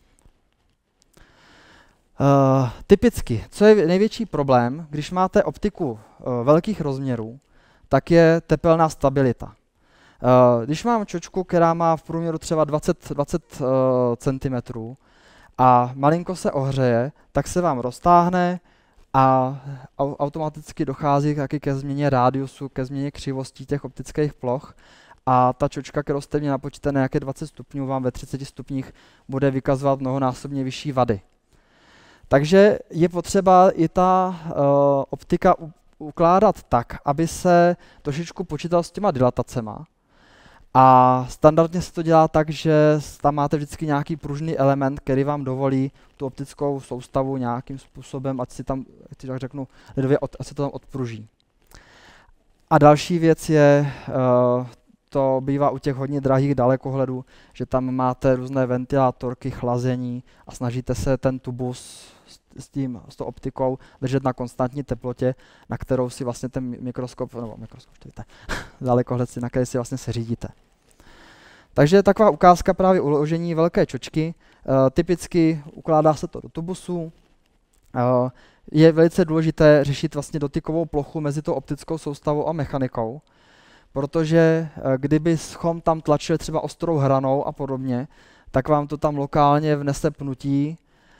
Typicky, co je největší problém, když máte optiku velkých rozměrů, tak je tepelná stabilita. Když mám čočku, která má v průměru třeba 20 cm a malinko se ohřeje, tak se vám roztáhne a automaticky dochází taky ke změně rádiusu, ke změně křivostí těch optických ploch a ta čočka, kterou jste měli napočítat na nějaké 20 stupňů, vám ve 30 stupních bude vykazovat mnohonásobně vyšší vady. Takže je potřeba i ta optika ukládat tak, aby se trošičku počítal s těma dilatacema. A standardně se to dělá tak, že tam máte vždycky nějaký pružný element, který vám dovolí tu optickou soustavu nějakým způsobem, ať si tam, tak řeknu, lidově, ať se to tam odpruží. A další věc je, to bývá u těch hodně drahých dalekohledů, že tam máte různé ventilátorky, chlazení a snažíte se ten tubus s tou optikou držet na konstantní teplotě, na kterou si vlastně ten mikroskop, dalekohled, na který si vlastně se řídíte. Takže taková ukázka právě uložení velké čočky. Typicky ukládá se to do tubusu. Je velice důležité řešit vlastně dotykovou plochu mezi tou optickou soustavou a mechanikou, protože kdybychom tam tlačili třeba ostrou hranou a podobně, tak vám to tam lokálně vnese pnutí.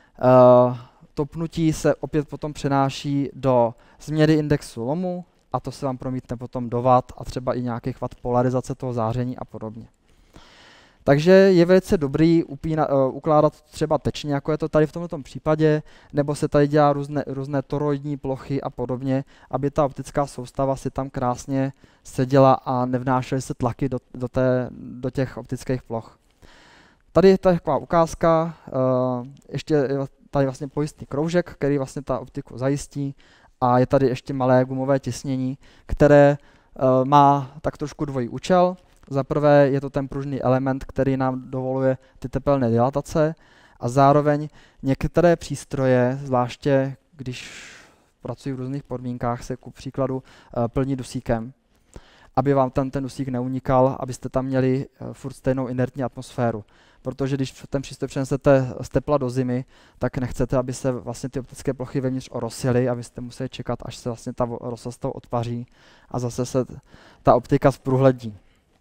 To pnutí se opět potom přenáší do změry indexu lomu a to se vám promítne potom do watt a třeba i nějakých watt polarizace toho záření a podobně. Takže je velice dobrý ukládat třeba tečně, jako je to tady v tomto případě, nebo se tady dělá různé toroidní plochy a podobně, aby ta optická soustava si tam krásně seděla a nevnášely se tlaky do těch optických ploch. Tady je taková ukázka, ještě je tady vlastně pojistný kroužek, který vlastně ta optiku zajistí a je tady ještě malé gumové těsnění, které má tak trošku dvojí účel. Za prvé je to ten pružný element, který nám dovoluje ty tepelné dilatace a zároveň některé přístroje, zvláště když pracují v různých podmínkách, se ku příkladu plní dusíkem, aby vám ten dusík neunikal, abyste tam měli furt stejnou inertní atmosféru. Protože když ten přístroj přenesete z tepla do zimy, tak nechcete, aby se vlastně ty optické plochy vevnitř orosily, abyste museli čekat, až se vlastně ta rosa z toho odpaří a zase se ta optika zprůhledí.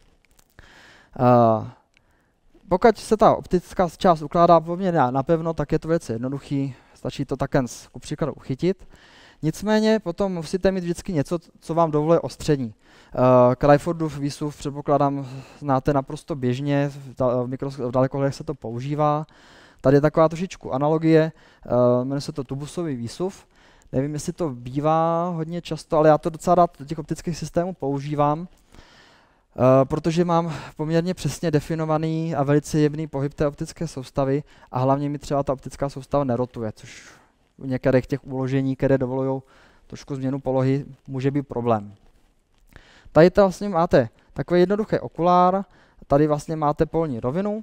Pokud se ta optická část ukládá poměrně napevno, tak je to velice jednoduchý, stačí to také ku příkladu uchytit. Nicméně potom musíte mít vždycky něco, co vám dovoluje ostření. Cliffordův výsuv, předpokládám, znáte naprosto běžně, v dalekohledech se to používá. Tady je taková trošičku analogie, jmenuje se to tubusový výsuv. Nevím, jestli to bývá hodně často, ale já to docela rád do těch optických systémů používám, protože mám poměrně přesně definovaný a velice jemný pohyb té optické soustavy a hlavně mi třeba ta optická soustava nerotuje, což u některých těch uložení, které dovolují trošku změnu polohy, může být problém. Tady to vlastně máte takový jednoduchý okulár, tady vlastně máte polní rovinu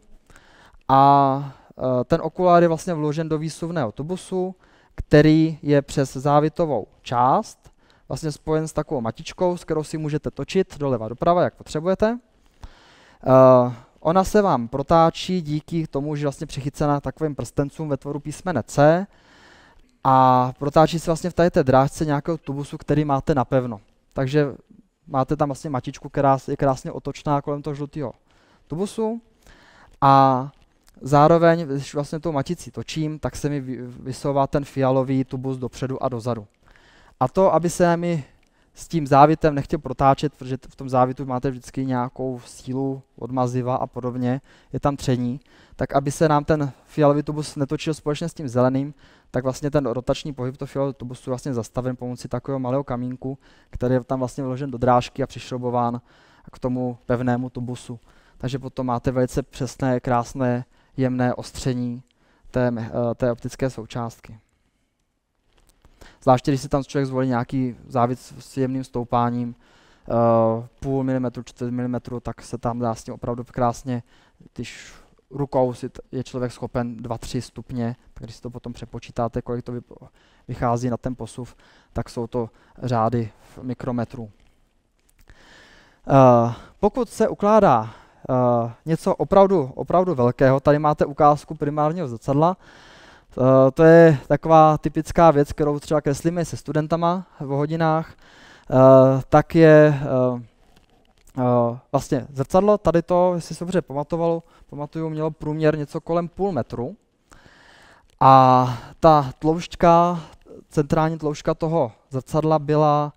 a ten okulár je vlastně vložen do výsuvného tubusu, který je přes závitovou část vlastně spojen s takovou matičkou, s kterou si můžete točit doleva doprava, jak potřebujete. Ona se vám protáčí díky tomu, že vlastně přichycená takovým prstencům ve tvoru písmene C a protáčí se vlastně v té drážce nějakého tubusu, který máte napevno. Takže máte tam vlastně matičku, která je krásně otočná kolem toho žlutého tubusu a zároveň, když vlastně tou maticí točím, tak se mi vysouvá ten fialový tubus dopředu a dozadu. A to, aby se mi s tím závitem nechtěl protáčet, protože v tom závitu máte vždycky nějakou sílu od maziva a podobně, je tam tření, tak aby se nám ten fialový tubus netočil společně s tím zeleným, tak vlastně ten rotační pohyb toho fialového tubusu je vlastně zastaven pomocí takového malého kamínku, který je tam vlastně vložen do drážky a přišroubován k tomu pevnému tubusu. Takže potom máte velice přesné, krásné, jemné ostření té optické součástky. Zvláště, když si tam člověk zvolí nějaký závit s jemným stoupáním, půl milimetru, 4 mm, tak se tam dá s tím opravdu krásně, když rukou je člověk schopen 2-3 stupně, tak když si to potom přepočítáte, kolik to vychází na ten posuv, tak jsou to řády mikrometrů. Pokud se ukládá něco opravdu velkého, tady máte ukázku primárního zrcadla. To je taková typická věc, kterou třeba kreslíme se studentama v hodinách. Tak je vlastně zrcadlo, tady to, jestli se dobře pamatuju, mělo průměr něco kolem půl metru. A ta tloušťka, centrální tloušťka toho zrcadla byla,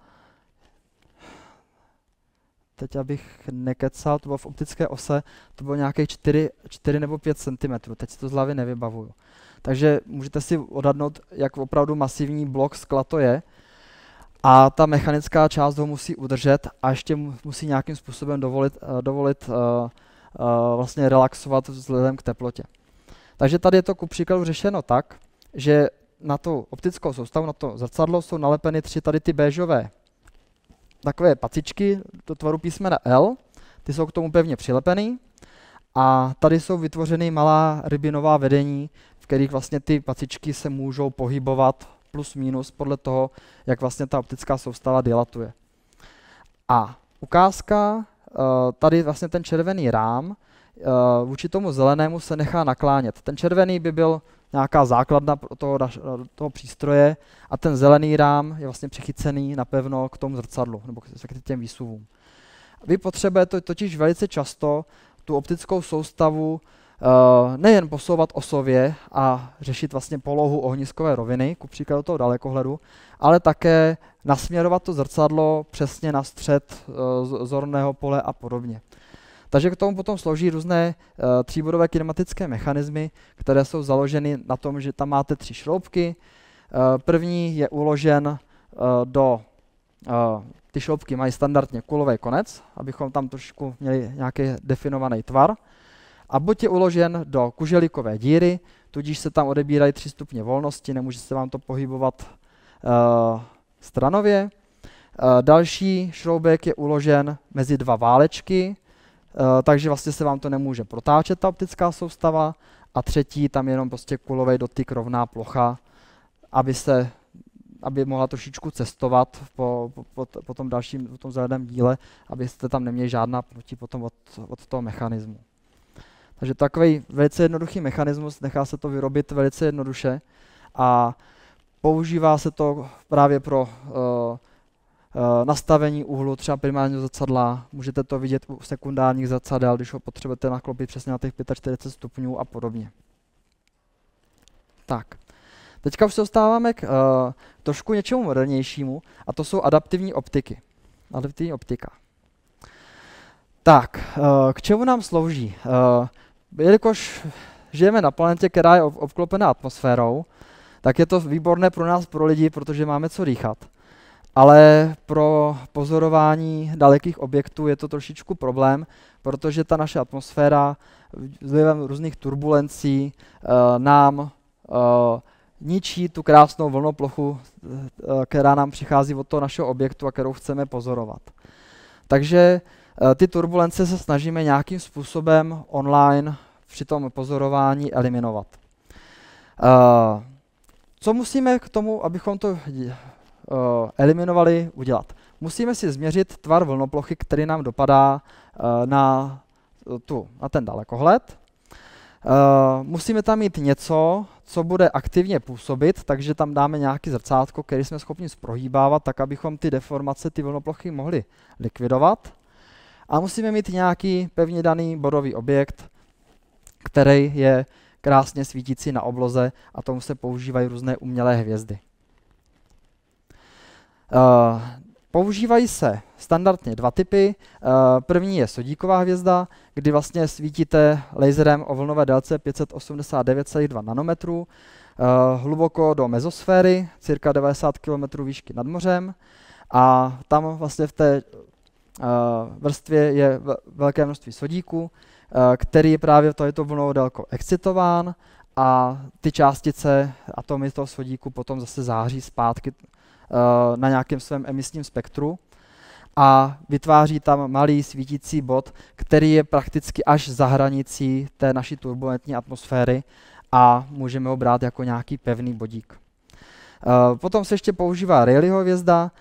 teď abych nekecal, to bylo v optické ose, to bylo nějakých 4 nebo 5 cm, teď si to z hlavy nevybavuju. Takže můžete si odhadnout, jak opravdu masivní blok skla to je. A ta mechanická část ho musí udržet a ještě musí nějakým způsobem dovolit vlastně relaxovat vzhledem k teplotě. Takže tady je to ku příkladu řešeno tak, že na tu optickou soustavu, na to zrcadlo jsou nalepeny 3 tady ty béžové takové pacičky do tvaru písmena L. Ty jsou k tomu pevně přilepený. A tady jsou vytvořeny malá rybinová vedení, v kterých vlastně ty pacičky se můžou pohybovat plus minus podle toho, jak vlastně ta optická soustava dilatuje. A ukázka, tady vlastně ten červený rám vůči tomu zelenému se nechá naklánět. Ten červený by byl nějaká základna toho přístroje a ten zelený rám je vlastně přichycený napevno k tomu zrcadlu nebo k těm výsuvům. Vy potřebujete totiž velice často tu optickou soustavu nejen posouvat osově a řešit vlastně polohu ohniskové roviny, ku příkladu toho dalekohledu, ale také nasměrovat to zrcadlo přesně na střed zorného pole a podobně. Takže k tomu potom slouží různé tříbodové kinematické mechanismy, které jsou založeny na tom, že tam máte 3 šroubky. První je uložen ty šroubky mají standardně kulový konec, abychom tam trošku měli nějaký definovaný tvar. A buď je uložen do kuželíkové díry, tudíž se tam odebírají 3 stupně volnosti, nemůže se vám to pohybovat stranově. Další šroubek je uložen mezi 2 válečky, takže vlastně se vám to nemůže protáčet, ta optická soustava. a třetí tam je jenom prostě kulový dotyk, rovná plocha, aby mohla trošičku cestovat po tom zeleném díle, abyste tam neměli žádná pnutí potom od toho mechanismu. Takže takový velice jednoduchý mechanismus, nechá se to vyrobit velice jednoduše a používá se to právě pro nastavení úhlu třeba primárního zrcadla. Můžete to vidět u sekundárních zrcadel, když ho potřebujete naklopit přesně na těch 45 stupňů a podobně. Tak. Teďka už se dostáváme k trošku něčemu modernějšímu a to jsou adaptivní optiky. Adaptivní optika. Tak, k čemu nám slouží? Jelikož žijeme na planetě, která je obklopená atmosférou, tak je to výborné pro nás, pro lidi, protože máme co dýchat. Ale pro pozorování dalekých objektů je to trošičku problém, protože ta naše atmosféra vlivem různých turbulencí nám ničí tu krásnou vlnoplochu, která nám přichází od toho našeho objektu a kterou chceme pozorovat. Takže ty turbulence se snažíme nějakým způsobem online při tom pozorování eliminovat. Co musíme k tomu, abychom to eliminovali, udělat? Musíme si změřit tvar vlnoplochy, který nám dopadá na ten dalekohled. Musíme tam mít něco, co bude aktivně působit, takže tam dáme nějaký zrcátko, který jsme schopni zprohýbávat, tak abychom ty deformace, ty vlnoplochy mohli likvidovat. A musíme mít nějaký pevně daný bodový objekt, který je krásně svítící na obloze a tomu se používají různé umělé hvězdy. Používají se standardně dva typy. První je sodíková hvězda, kdy vlastně svítíte laserem o vlnové délce 589,2 nanometrů hluboko do mezosféry, cirka 90 km výšky nad mořem a tam vlastně v té vrstvě je velké množství sodíku, který je právě tohleto vlnovou délkou excitován a ty částice, atomy toho sodíku potom zase září zpátky na nějakém svém emisním spektru a vytváří tam malý svítící bod, který je prakticky až za hranicí té naší turbulentní atmosféry a můžeme ho brát jako nějaký pevný bodík. Potom se ještě používá Rayleighova hvězda,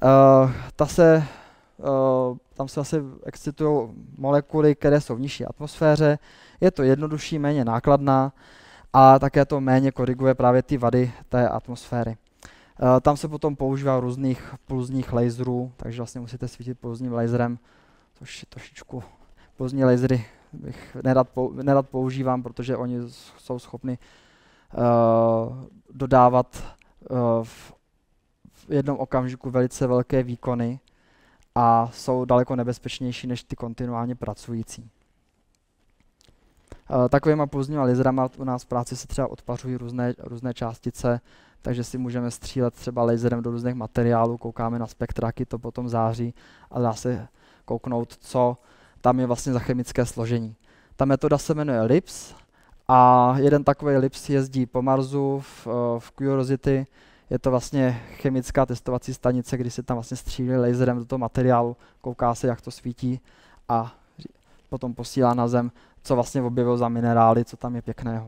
tam se zase excitují molekuly, které jsou v nižší atmosféře, je to jednodušší, méně nákladná a také to méně koriguje právě ty vady té atmosféry. Tam se potom používá různých pulzních laserů, takže vlastně musíte svítit pulzním laserem, což trošičku pulzní lasery bych nerad používám, protože oni jsou schopni dodávat v jednom okamžiku velice velké výkony a jsou daleko nebezpečnější než ty kontinuálně pracující. Takovýma pulzníma laserama u nás v práci se třeba odpařují různé částice, takže si můžeme střílet třeba laserem do různých materiálů, koukáme na spektraky, to potom září a dá se kouknout, co tam je vlastně za chemické složení. Ta metoda se jmenuje LIPS a jeden takový LIPS jezdí po Marsu v Curiosity. Je to vlastně chemická testovací stanice, kdy se tam vlastně střílí laserem do toho materiálu, kouká se, jak to svítí a potom posílá na Zem, co vlastně objevil za minerály, co tam je pěkného.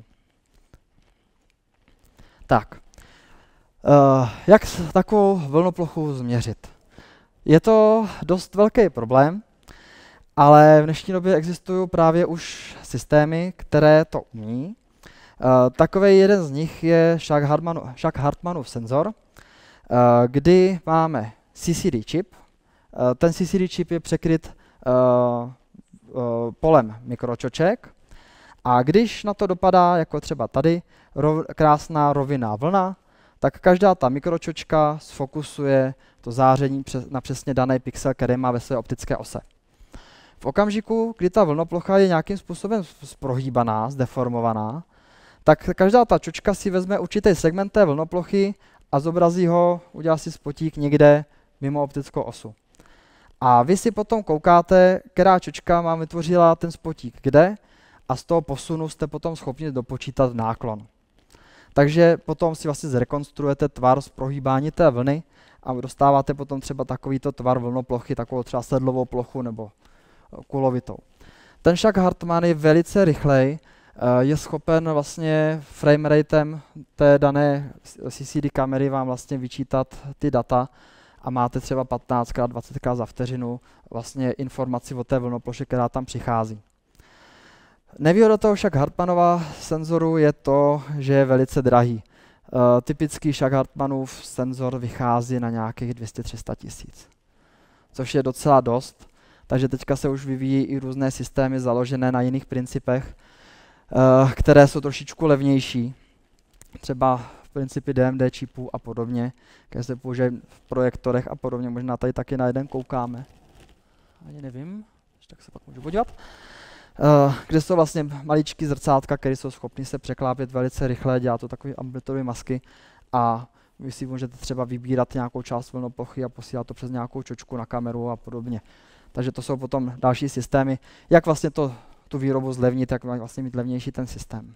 Tak, jak takovou vlnoplochu změřit? Je to dost velký problém, ale v dnešní době existují právě už systémy, které to umí. Takový jeden z nich je Schack-Hartmannův senzor, kdy máme CCD čip. Ten CCD čip je překryt polem mikročoček a když na to dopadá, jako třeba tady, krásná rovinná vlna, tak každá ta mikročočka sfokusuje to záření na přesně daný pixel, který má ve své optické ose. V okamžiku, kdy ta vlnoplocha je nějakým způsobem zprohýbaná, zdeformovaná, tak každá ta čočka si vezme určitý segment té vlnoplochy a zobrazí ho, udělá si spotík někde mimo optickou osu. A vy si potom koukáte, která čočka vám vytvořila ten spotík kde a z toho posunu jste potom schopni dopočítat náklon. Takže potom si vlastně zrekonstruujete tvar z prohýbání té vlny a dostáváte potom třeba takovýto tvar vlnoplochy, takovou třeba sedlovou plochu nebo kulovitou. Ten Schack-Hartmann je velice rychlej, je schopen vlastně frameratem té dané CCD kamery vám vlastně vyčítat ty data a máte třeba 15x, 20x za vteřinu vlastně informaci o té vlnoploše, která tam přichází. Nevýhoda toho Schack-Hartmannova senzoru je to, že je velice drahý. Typický Schack-Hartmannův senzor vychází na nějakých 200-300 tisíc, což je docela dost. Takže teďka se už vyvíjí i různé systémy založené na jiných principech, které jsou trošičku levnější. Třeba principy DMD čipů a podobně, které se používají v projektorech a podobně. Možná tady taky na jeden koukáme. Ani nevím, tak se pak můžu podívat. Kde jsou vlastně maličký zrcátka, které jsou schopny se překlápět velice rychle, dělá to takové amplitudové masky a vy si můžete třeba vybírat nějakou část vlnoplochy a posílat to přes nějakou čočku na kameru a podobně. Takže to jsou potom další systémy, jak vlastně tu výrobu zlevnit, jak vlastně mít levnější ten systém.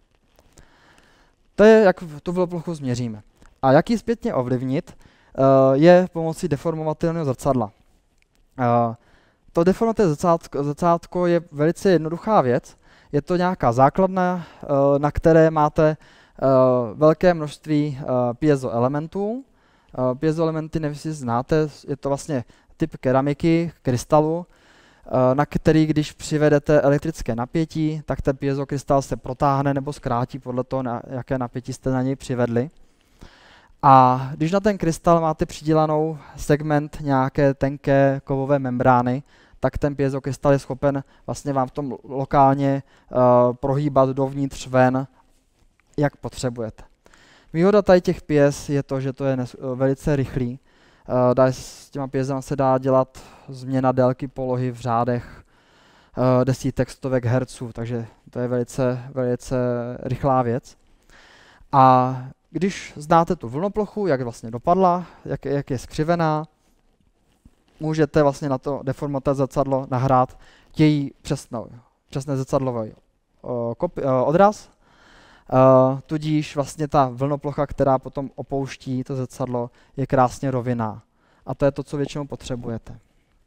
To je, jak tu vlnoplochu změříme. A jak ji zpětně ovlivnit, je pomocí deformovatelného zrcadla. To deformovatelné zrcátko je velice jednoduchá věc. Je to nějaká základna, na které máte velké množství piezoelementů. Piezoelementy, nevím, jestli znáte, je to vlastně typ keramiky, krystalu, na který, když přivedete elektrické napětí, tak ten piezokrystal se protáhne nebo zkrátí podle toho, na jaké napětí jste na něj přivedli. A když na ten krystal máte přidělanou segment nějaké tenké kovové membrány, tak ten piezokrystal je schopen vlastně vám v tom lokálně prohýbat dovnitř ven, jak potřebujete. Výhoda tady těch piez je to, že to je velice rychlý. S těma piezama se dá dělat změna délky polohy v řádech desítek, stovek herců, takže to je velice rychlá věc. A když znáte tu vlnoplochu, jak vlastně dopadla, jak je skřivená, můžete vlastně na to deformovat zrcadlo nahrát její přesné zrcadlový odraz. Tudíž vlastně ta vlnoplocha, která potom opouští to zrcadlo, je krásně rovinná. A to je to, co většinou potřebujete.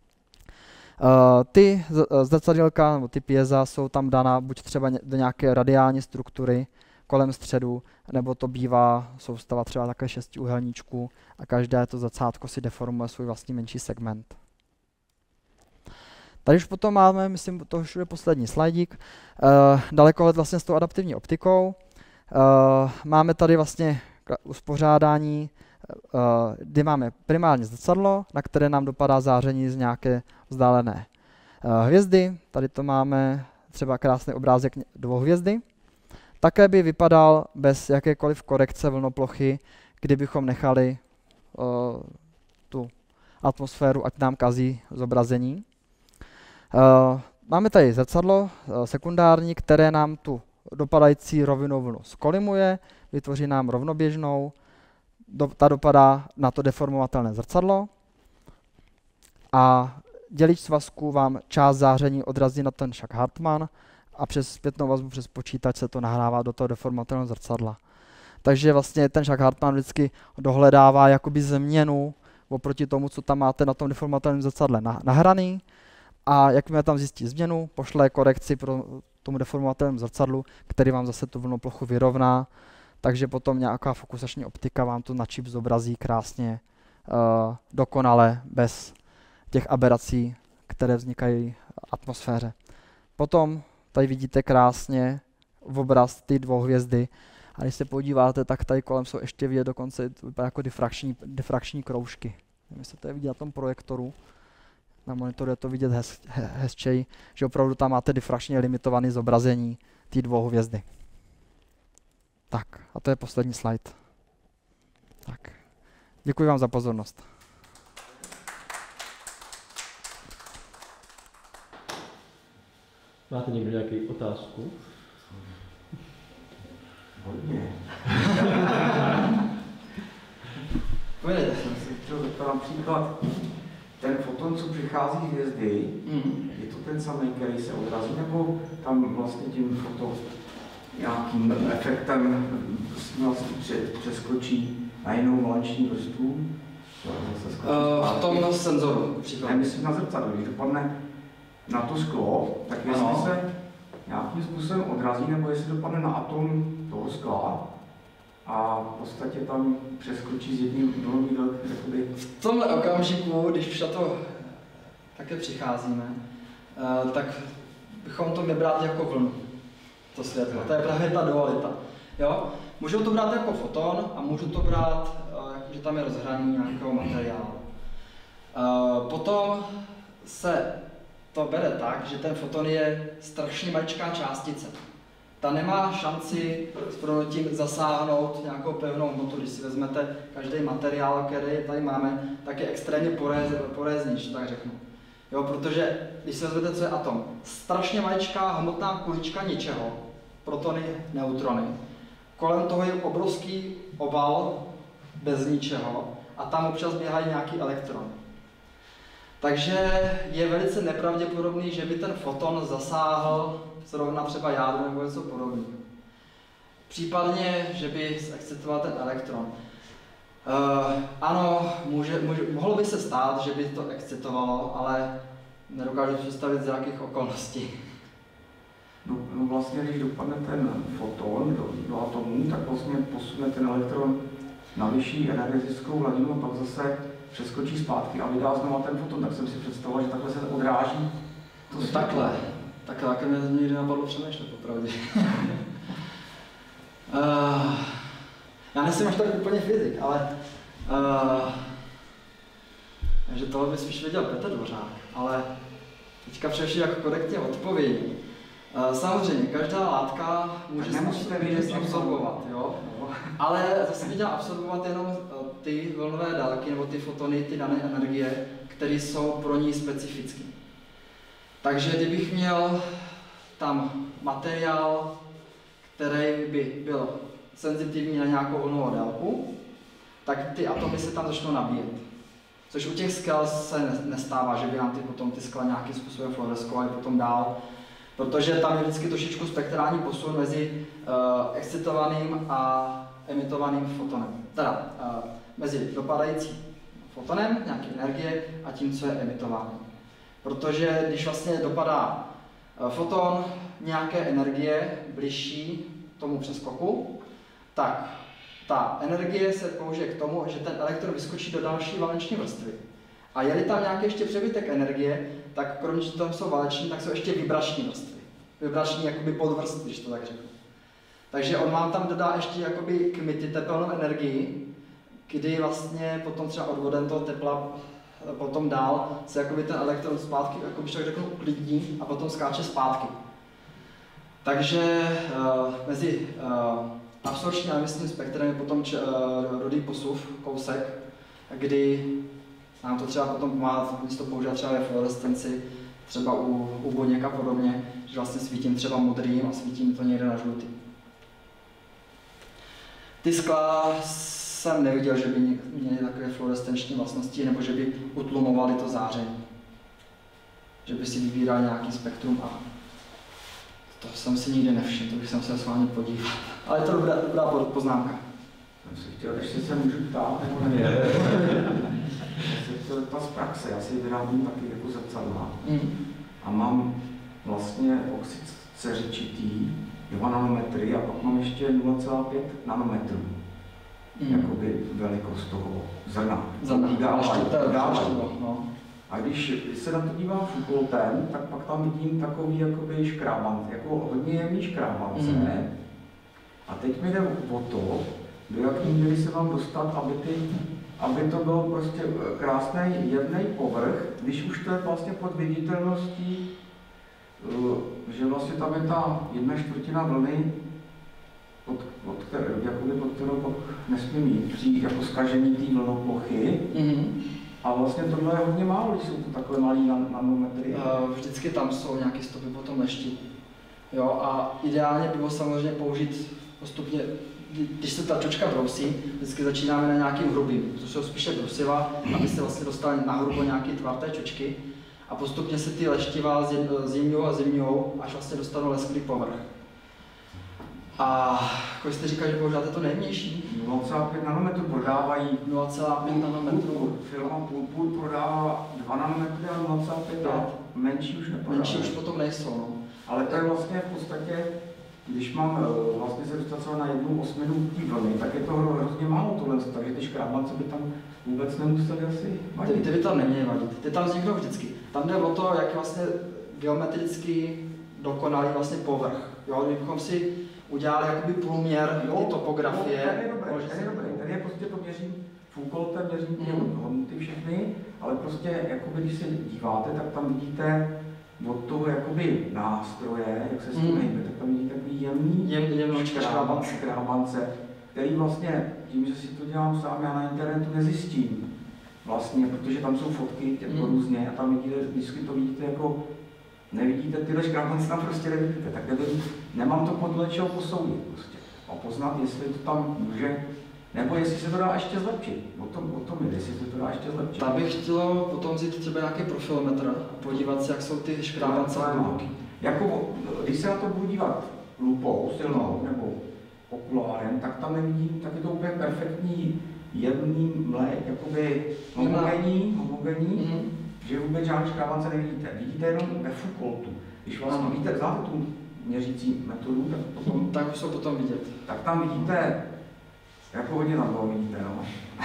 Ty zrcadílka nebo ty pieza jsou tam daná buď třeba do nějaké radiální struktury kolem středu, nebo to bývá soustava třeba také 6 úhelníčků a každé to zrcátko si deformuje svůj vlastní menší segment. Tady už potom máme, myslím, to už je poslední slajdík, dalekohled vlastně s tou adaptivní optikou. Máme tady vlastně uspořádání, kdy máme primárně zrcadlo, na které nám dopadá záření z nějaké vzdálené hvězdy. Tady to máme třeba krásný obrázek dvouhvězdy. Také by vypadal bez jakékoliv korekce vlnoplochy, kdybychom nechali tu atmosféru, ať nám kazí zobrazení. Máme tady zrcadlo sekundární, které nám tu dopadající rovinnou vlnu skolimuje, vytvoří nám rovnoběžnou, ta dopadá na to deformovatelné zrcadlo a dělič svazku vám část záření odrazí na ten Schack-Hartmann a přes zpětnou vazbu přes počítač se to nahrává do toho deformovatelného zrcadla. Takže vlastně ten Schack-Hartmann vždycky dohledává jakoby změnu oproti tomu, co tam máte na tom deformovatelném zrcadle nahraný. A jakmile tam zjistí změnu, pošle korekci pro tomu deformovatelnému zrcadlu, který vám zase tu vlnoplochu vyrovná, takže potom nějaká fokusační optika vám to na čip zobrazí krásně, dokonale, bez těch aberací, které vznikají v atmosféře. Potom tady vidíte krásně v obraz ty dvouhvězdy a když se podíváte, tak tady kolem jsou ještě vidět dokonce jako difrakční kroužky. Nevím, jestli to je vidět na tom projektoru. Na monitoru je to vidět hezčej, že opravdu tam máte difrakčně limitované zobrazení té dvouhvězdy. Tak, a to je poslední slide. Tak, děkuji vám za pozornost. Máte někdo nějaký otázku? Hodně. Pojďte, jsem si chtěl zeptat například, ten foton, co přichází z hvězdy, je to ten samý, který se odrazí, nebo tam vlastně tím foto nějakým efektem vlastně přeskočí na jinou valenční vrstvu? V tom senzoru. Nemyslím na zrcadlo, když dopadne na to sklo, tak jestli se nějakým způsobem odrazí, nebo jestli dopadne na atom toho skla a v podstatě tam přeskočí z jedním do jakoby... V tomhle okamžiku, když už na to také přicházíme, tak bychom to nebrát jako vlnu, to světlo. To je právě ta dualita. Jo? Můžu to brát jako foton a můžu to brát, že tam je rozhraní nějakého materiálu. Potom se to bere tak, že ten foton je strašně maličká částice. Ta nemá šanci s proměnutím zasáhnout nějakou pevnou hmotu. Když si vezmete každý materiál, který tady máme, tak je extrémně porézný, že tak řeknu. Jo, protože když si vezmete, co je atom, strašně maličká hmotná kulička ničeho, protony, neutrony. Kolem toho je obrovský obal bez ničeho a tam občas běhají nějaký elektrony. Takže je velice nepravděpodobný, že by ten foton zasáhl zrovna třeba jádro nebo něco podobného. Případně, že by excitoval ten elektron. Ano, mohlo by se stát, že by to excitovalo, ale nedokážu představit z jakých okolností. No vlastně, když dopadne ten foton do atomu, tak vlastně posune ten elektron na vyšší energetickou hladinu a pak zase přeskočí zpátky a vydá znovu ten foton, tak jsem si představoval, že takhle se odráží. To takhle. Takhle mě nikdy napadlo přemýšlet, popravdě. Já nejsem až tak úplně fyzik, ale že tohle by spíš věděl Petr Dvořák, ale teďka především jako korektně odpovědí. Samozřejmě, každá látka může se absorbovat, jo? Ale zase by měla absorbovat jenom ty vlnové dálky nebo ty fotony, ty dané energie, které jsou pro ní specifické. Takže kdybych měl tam materiál, který by byl senzitivní na nějakou vlnovou délku, tak ty atomy se tam začnou nabíjet. Což u těch skal se nestává, že by nám ty skla nějakým způsobem fluoreskovaly potom dál, protože tam je vždycky trošičku spektrální posun mezi excitovaným a emitovaným fotonem. Teda mezi dopadajícím fotonem, nějaké energie, a tím, co je emitováno. Protože když vlastně dopadá foton nějaké energie bližší tomu přeskoku, tak ta energie se použije k tomu, že ten elektron vyskočí do další valenční vrstvy. A je-li tam nějaký ještě přebytek energie, tak kromě toho, že tam jsou valeční, tak jsou ještě vibrační vrstvy. Vibrační jakoby podvrstvy, když to tak řeknu. Takže on vám tam dodá ještě jakoby kmity tepelnou energii, kdy vlastně potom třeba odvodem toho tepla potom dál se jakoby ten elektron zpátky, jakoby tak řeknu, uklidní a potom skáče zpátky. Takže mezi absorpční a emisním spektrem je potom rudý posuv, kousek, kdy nám to třeba potom pomáhá, když to používá třeba ve fluorescenci, třeba u buněk a podobně, že vlastně svítím třeba modrým a svítím to někde na žlutý. Ty skla jsem neviděl, že by měly takové fluorescenční vlastnosti, nebo že by utlumovali to záření. Že by si vybíral nějaký spektrum a to jsem si nikdy nevšiml, to bych se s vámi podíval. Ale je to dobrá poznámka. Jsem si chtěl, ještě se můžu ptát, nebo ne? Já se chtěl ptát z praxe, já si vyrábím taky jako zrcadla a mám vlastně oxid ceřičitý, 2 nanometry a pak mám ještě 0,5 nanometrů. Jakoby velikost toho zrna. A když se na to dívám foucaultem, tak pak tam vidím takový jakoby škrábance, jako hodně jemný škrábance. A teď mi jde o to, do jaké míry se mám dostat, aby to byl prostě krásný jemný povrch, když už to je vlastně pod viditelností, že vlastně tam je ta 1/4 vlny, pod kterou pak nesmí mít při jako zkažení té vlnoplochy. A vlastně tohle je hodně málo, když jsou to takové malý nanometry. Vždycky tam jsou nějaké stopy potom lešti. Jo, a ideálně by bylo samozřejmě použít postupně, když se ta čočka brousí, vždycky začínáme na nějakým hrubým, což jsou spíše brusiva, aby se vlastně dostali na hrubo nějaké tvar té čočky a postupně se ty leštiva zjemňujou, až vlastně dostanou lesklý povrch. A jako jste říkal, že používáte to nejjemnější? 0,5 nanometrů prodávají. 0,5 nanometrů. Firma Pulpul prodává 2 nanometry a 0,5 menší už neprodává. Menší už potom nejsou. No. Ale to je vlastně v podstatě, když mám vlastně se dostat třeba na 1/8 té vlny, tak je to hrozně málo tohle, takže ty škrábance by tam vůbec nemuseli asi vadit. Ty by tam neměly vadit, ty tam vzniknou vždycky. Tam jde o to, jak vlastně geometricky dokonalý vlastně povrch. Jo, kdybychom si udělali jakoby průměr ty topografie. Tady je dobrý, tady je prostě to měřím Foucaultem, měřím ty hodnoty všechny, ale prostě jakoby, když se díváte, tak tam vidíte od toho jakoby nástroje, jak se s tím hejbe, tak tam vidíte takový jemný škrábance, který vlastně tím, že si to dělám sám, já na internetu nezjistím. Vlastně, protože tam jsou fotky jako různě a tam vidíte, vždycky to vidíte jako, nevidíte tyhle škrábance, tam prostě nevidíte, tak nemám to podle čeho posoudit prostě. A poznat, jestli to tam může, nebo jestli se to dá ještě zlepšit. O tom je, jestli se to dá ještě zlepšit. Tak bych chtěl potom vzít třeba nějaký profilometr a podívat se, jak jsou ty škrábance hluboké. Jako, když se na to budu dívat lupou, silnou nebo okulárem, tak tam nevidím, tak je to úplně perfektní, jemný mlék, jakoby homogenní, že vůbec žádný škrábance nevidíte. Vidíte jenom ve Foucaultu. Když vlastně víte, znáte tu měřící metodu, tak potom... Tak už jsou potom vidět. Tak tam vidíte, jako hodně tam toho vidíte, no.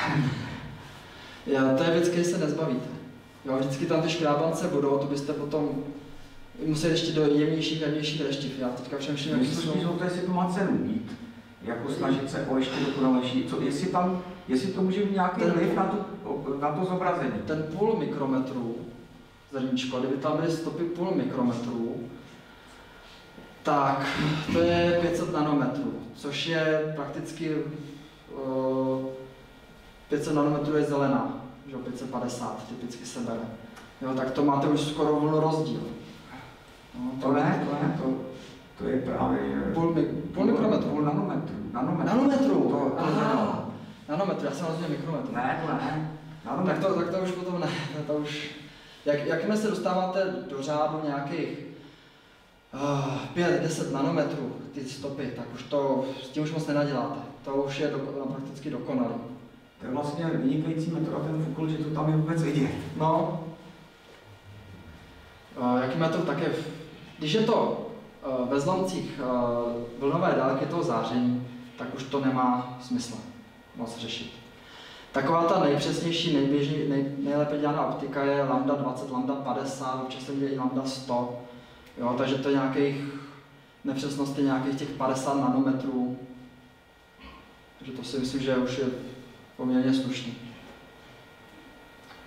To je věc, který se nezbavíte. Jo, vždycky tam ty škrábance budou, to byste potom museli ještě do jemnějších reštiv. Já teďka všem všem, jaký jsou... to, jestli to má cenu mít, jako snažit se o ještě dokonalejší, jestli to může mít nějaký vliv na to zobrazení. Ten půl mikrometru zrníčko, kdyby tam byly stopy půl mikrometru, tak to je 500 nanometrů, což je prakticky 500 nanometrů je zelená, že 550 typicky se bere. Jo, tak to máte už skoro vlnu rozdíl. No, to je právě půl mikrometru. Půl nanometru. Nanometru? Nanometru, já jsem rozuměl mikrometru. Ne. Tak to už potom ne. To už, jakmile se dostáváte do řádu nějakých 5-10 nanometrů, ty stopy, tak už to, s tím už moc nenaděláte. To už je prakticky dokonalý. To je vlastně vynikající metoda ten Foucault, že to tam je vůbec vidět. No. Jakmile to také, když je to ve zlomcích vlnové délky toho záření, tak už to nemá smysl moc řešit. Taková ta nejpřesnější, nejlépe dělaná optika je lambda 20, lambda 50, občas se děje i lambda 100. Jo, takže to je nějakých nepřesností nějakých těch 50 nanometrů. Takže to si myslím, že už je poměrně slušný.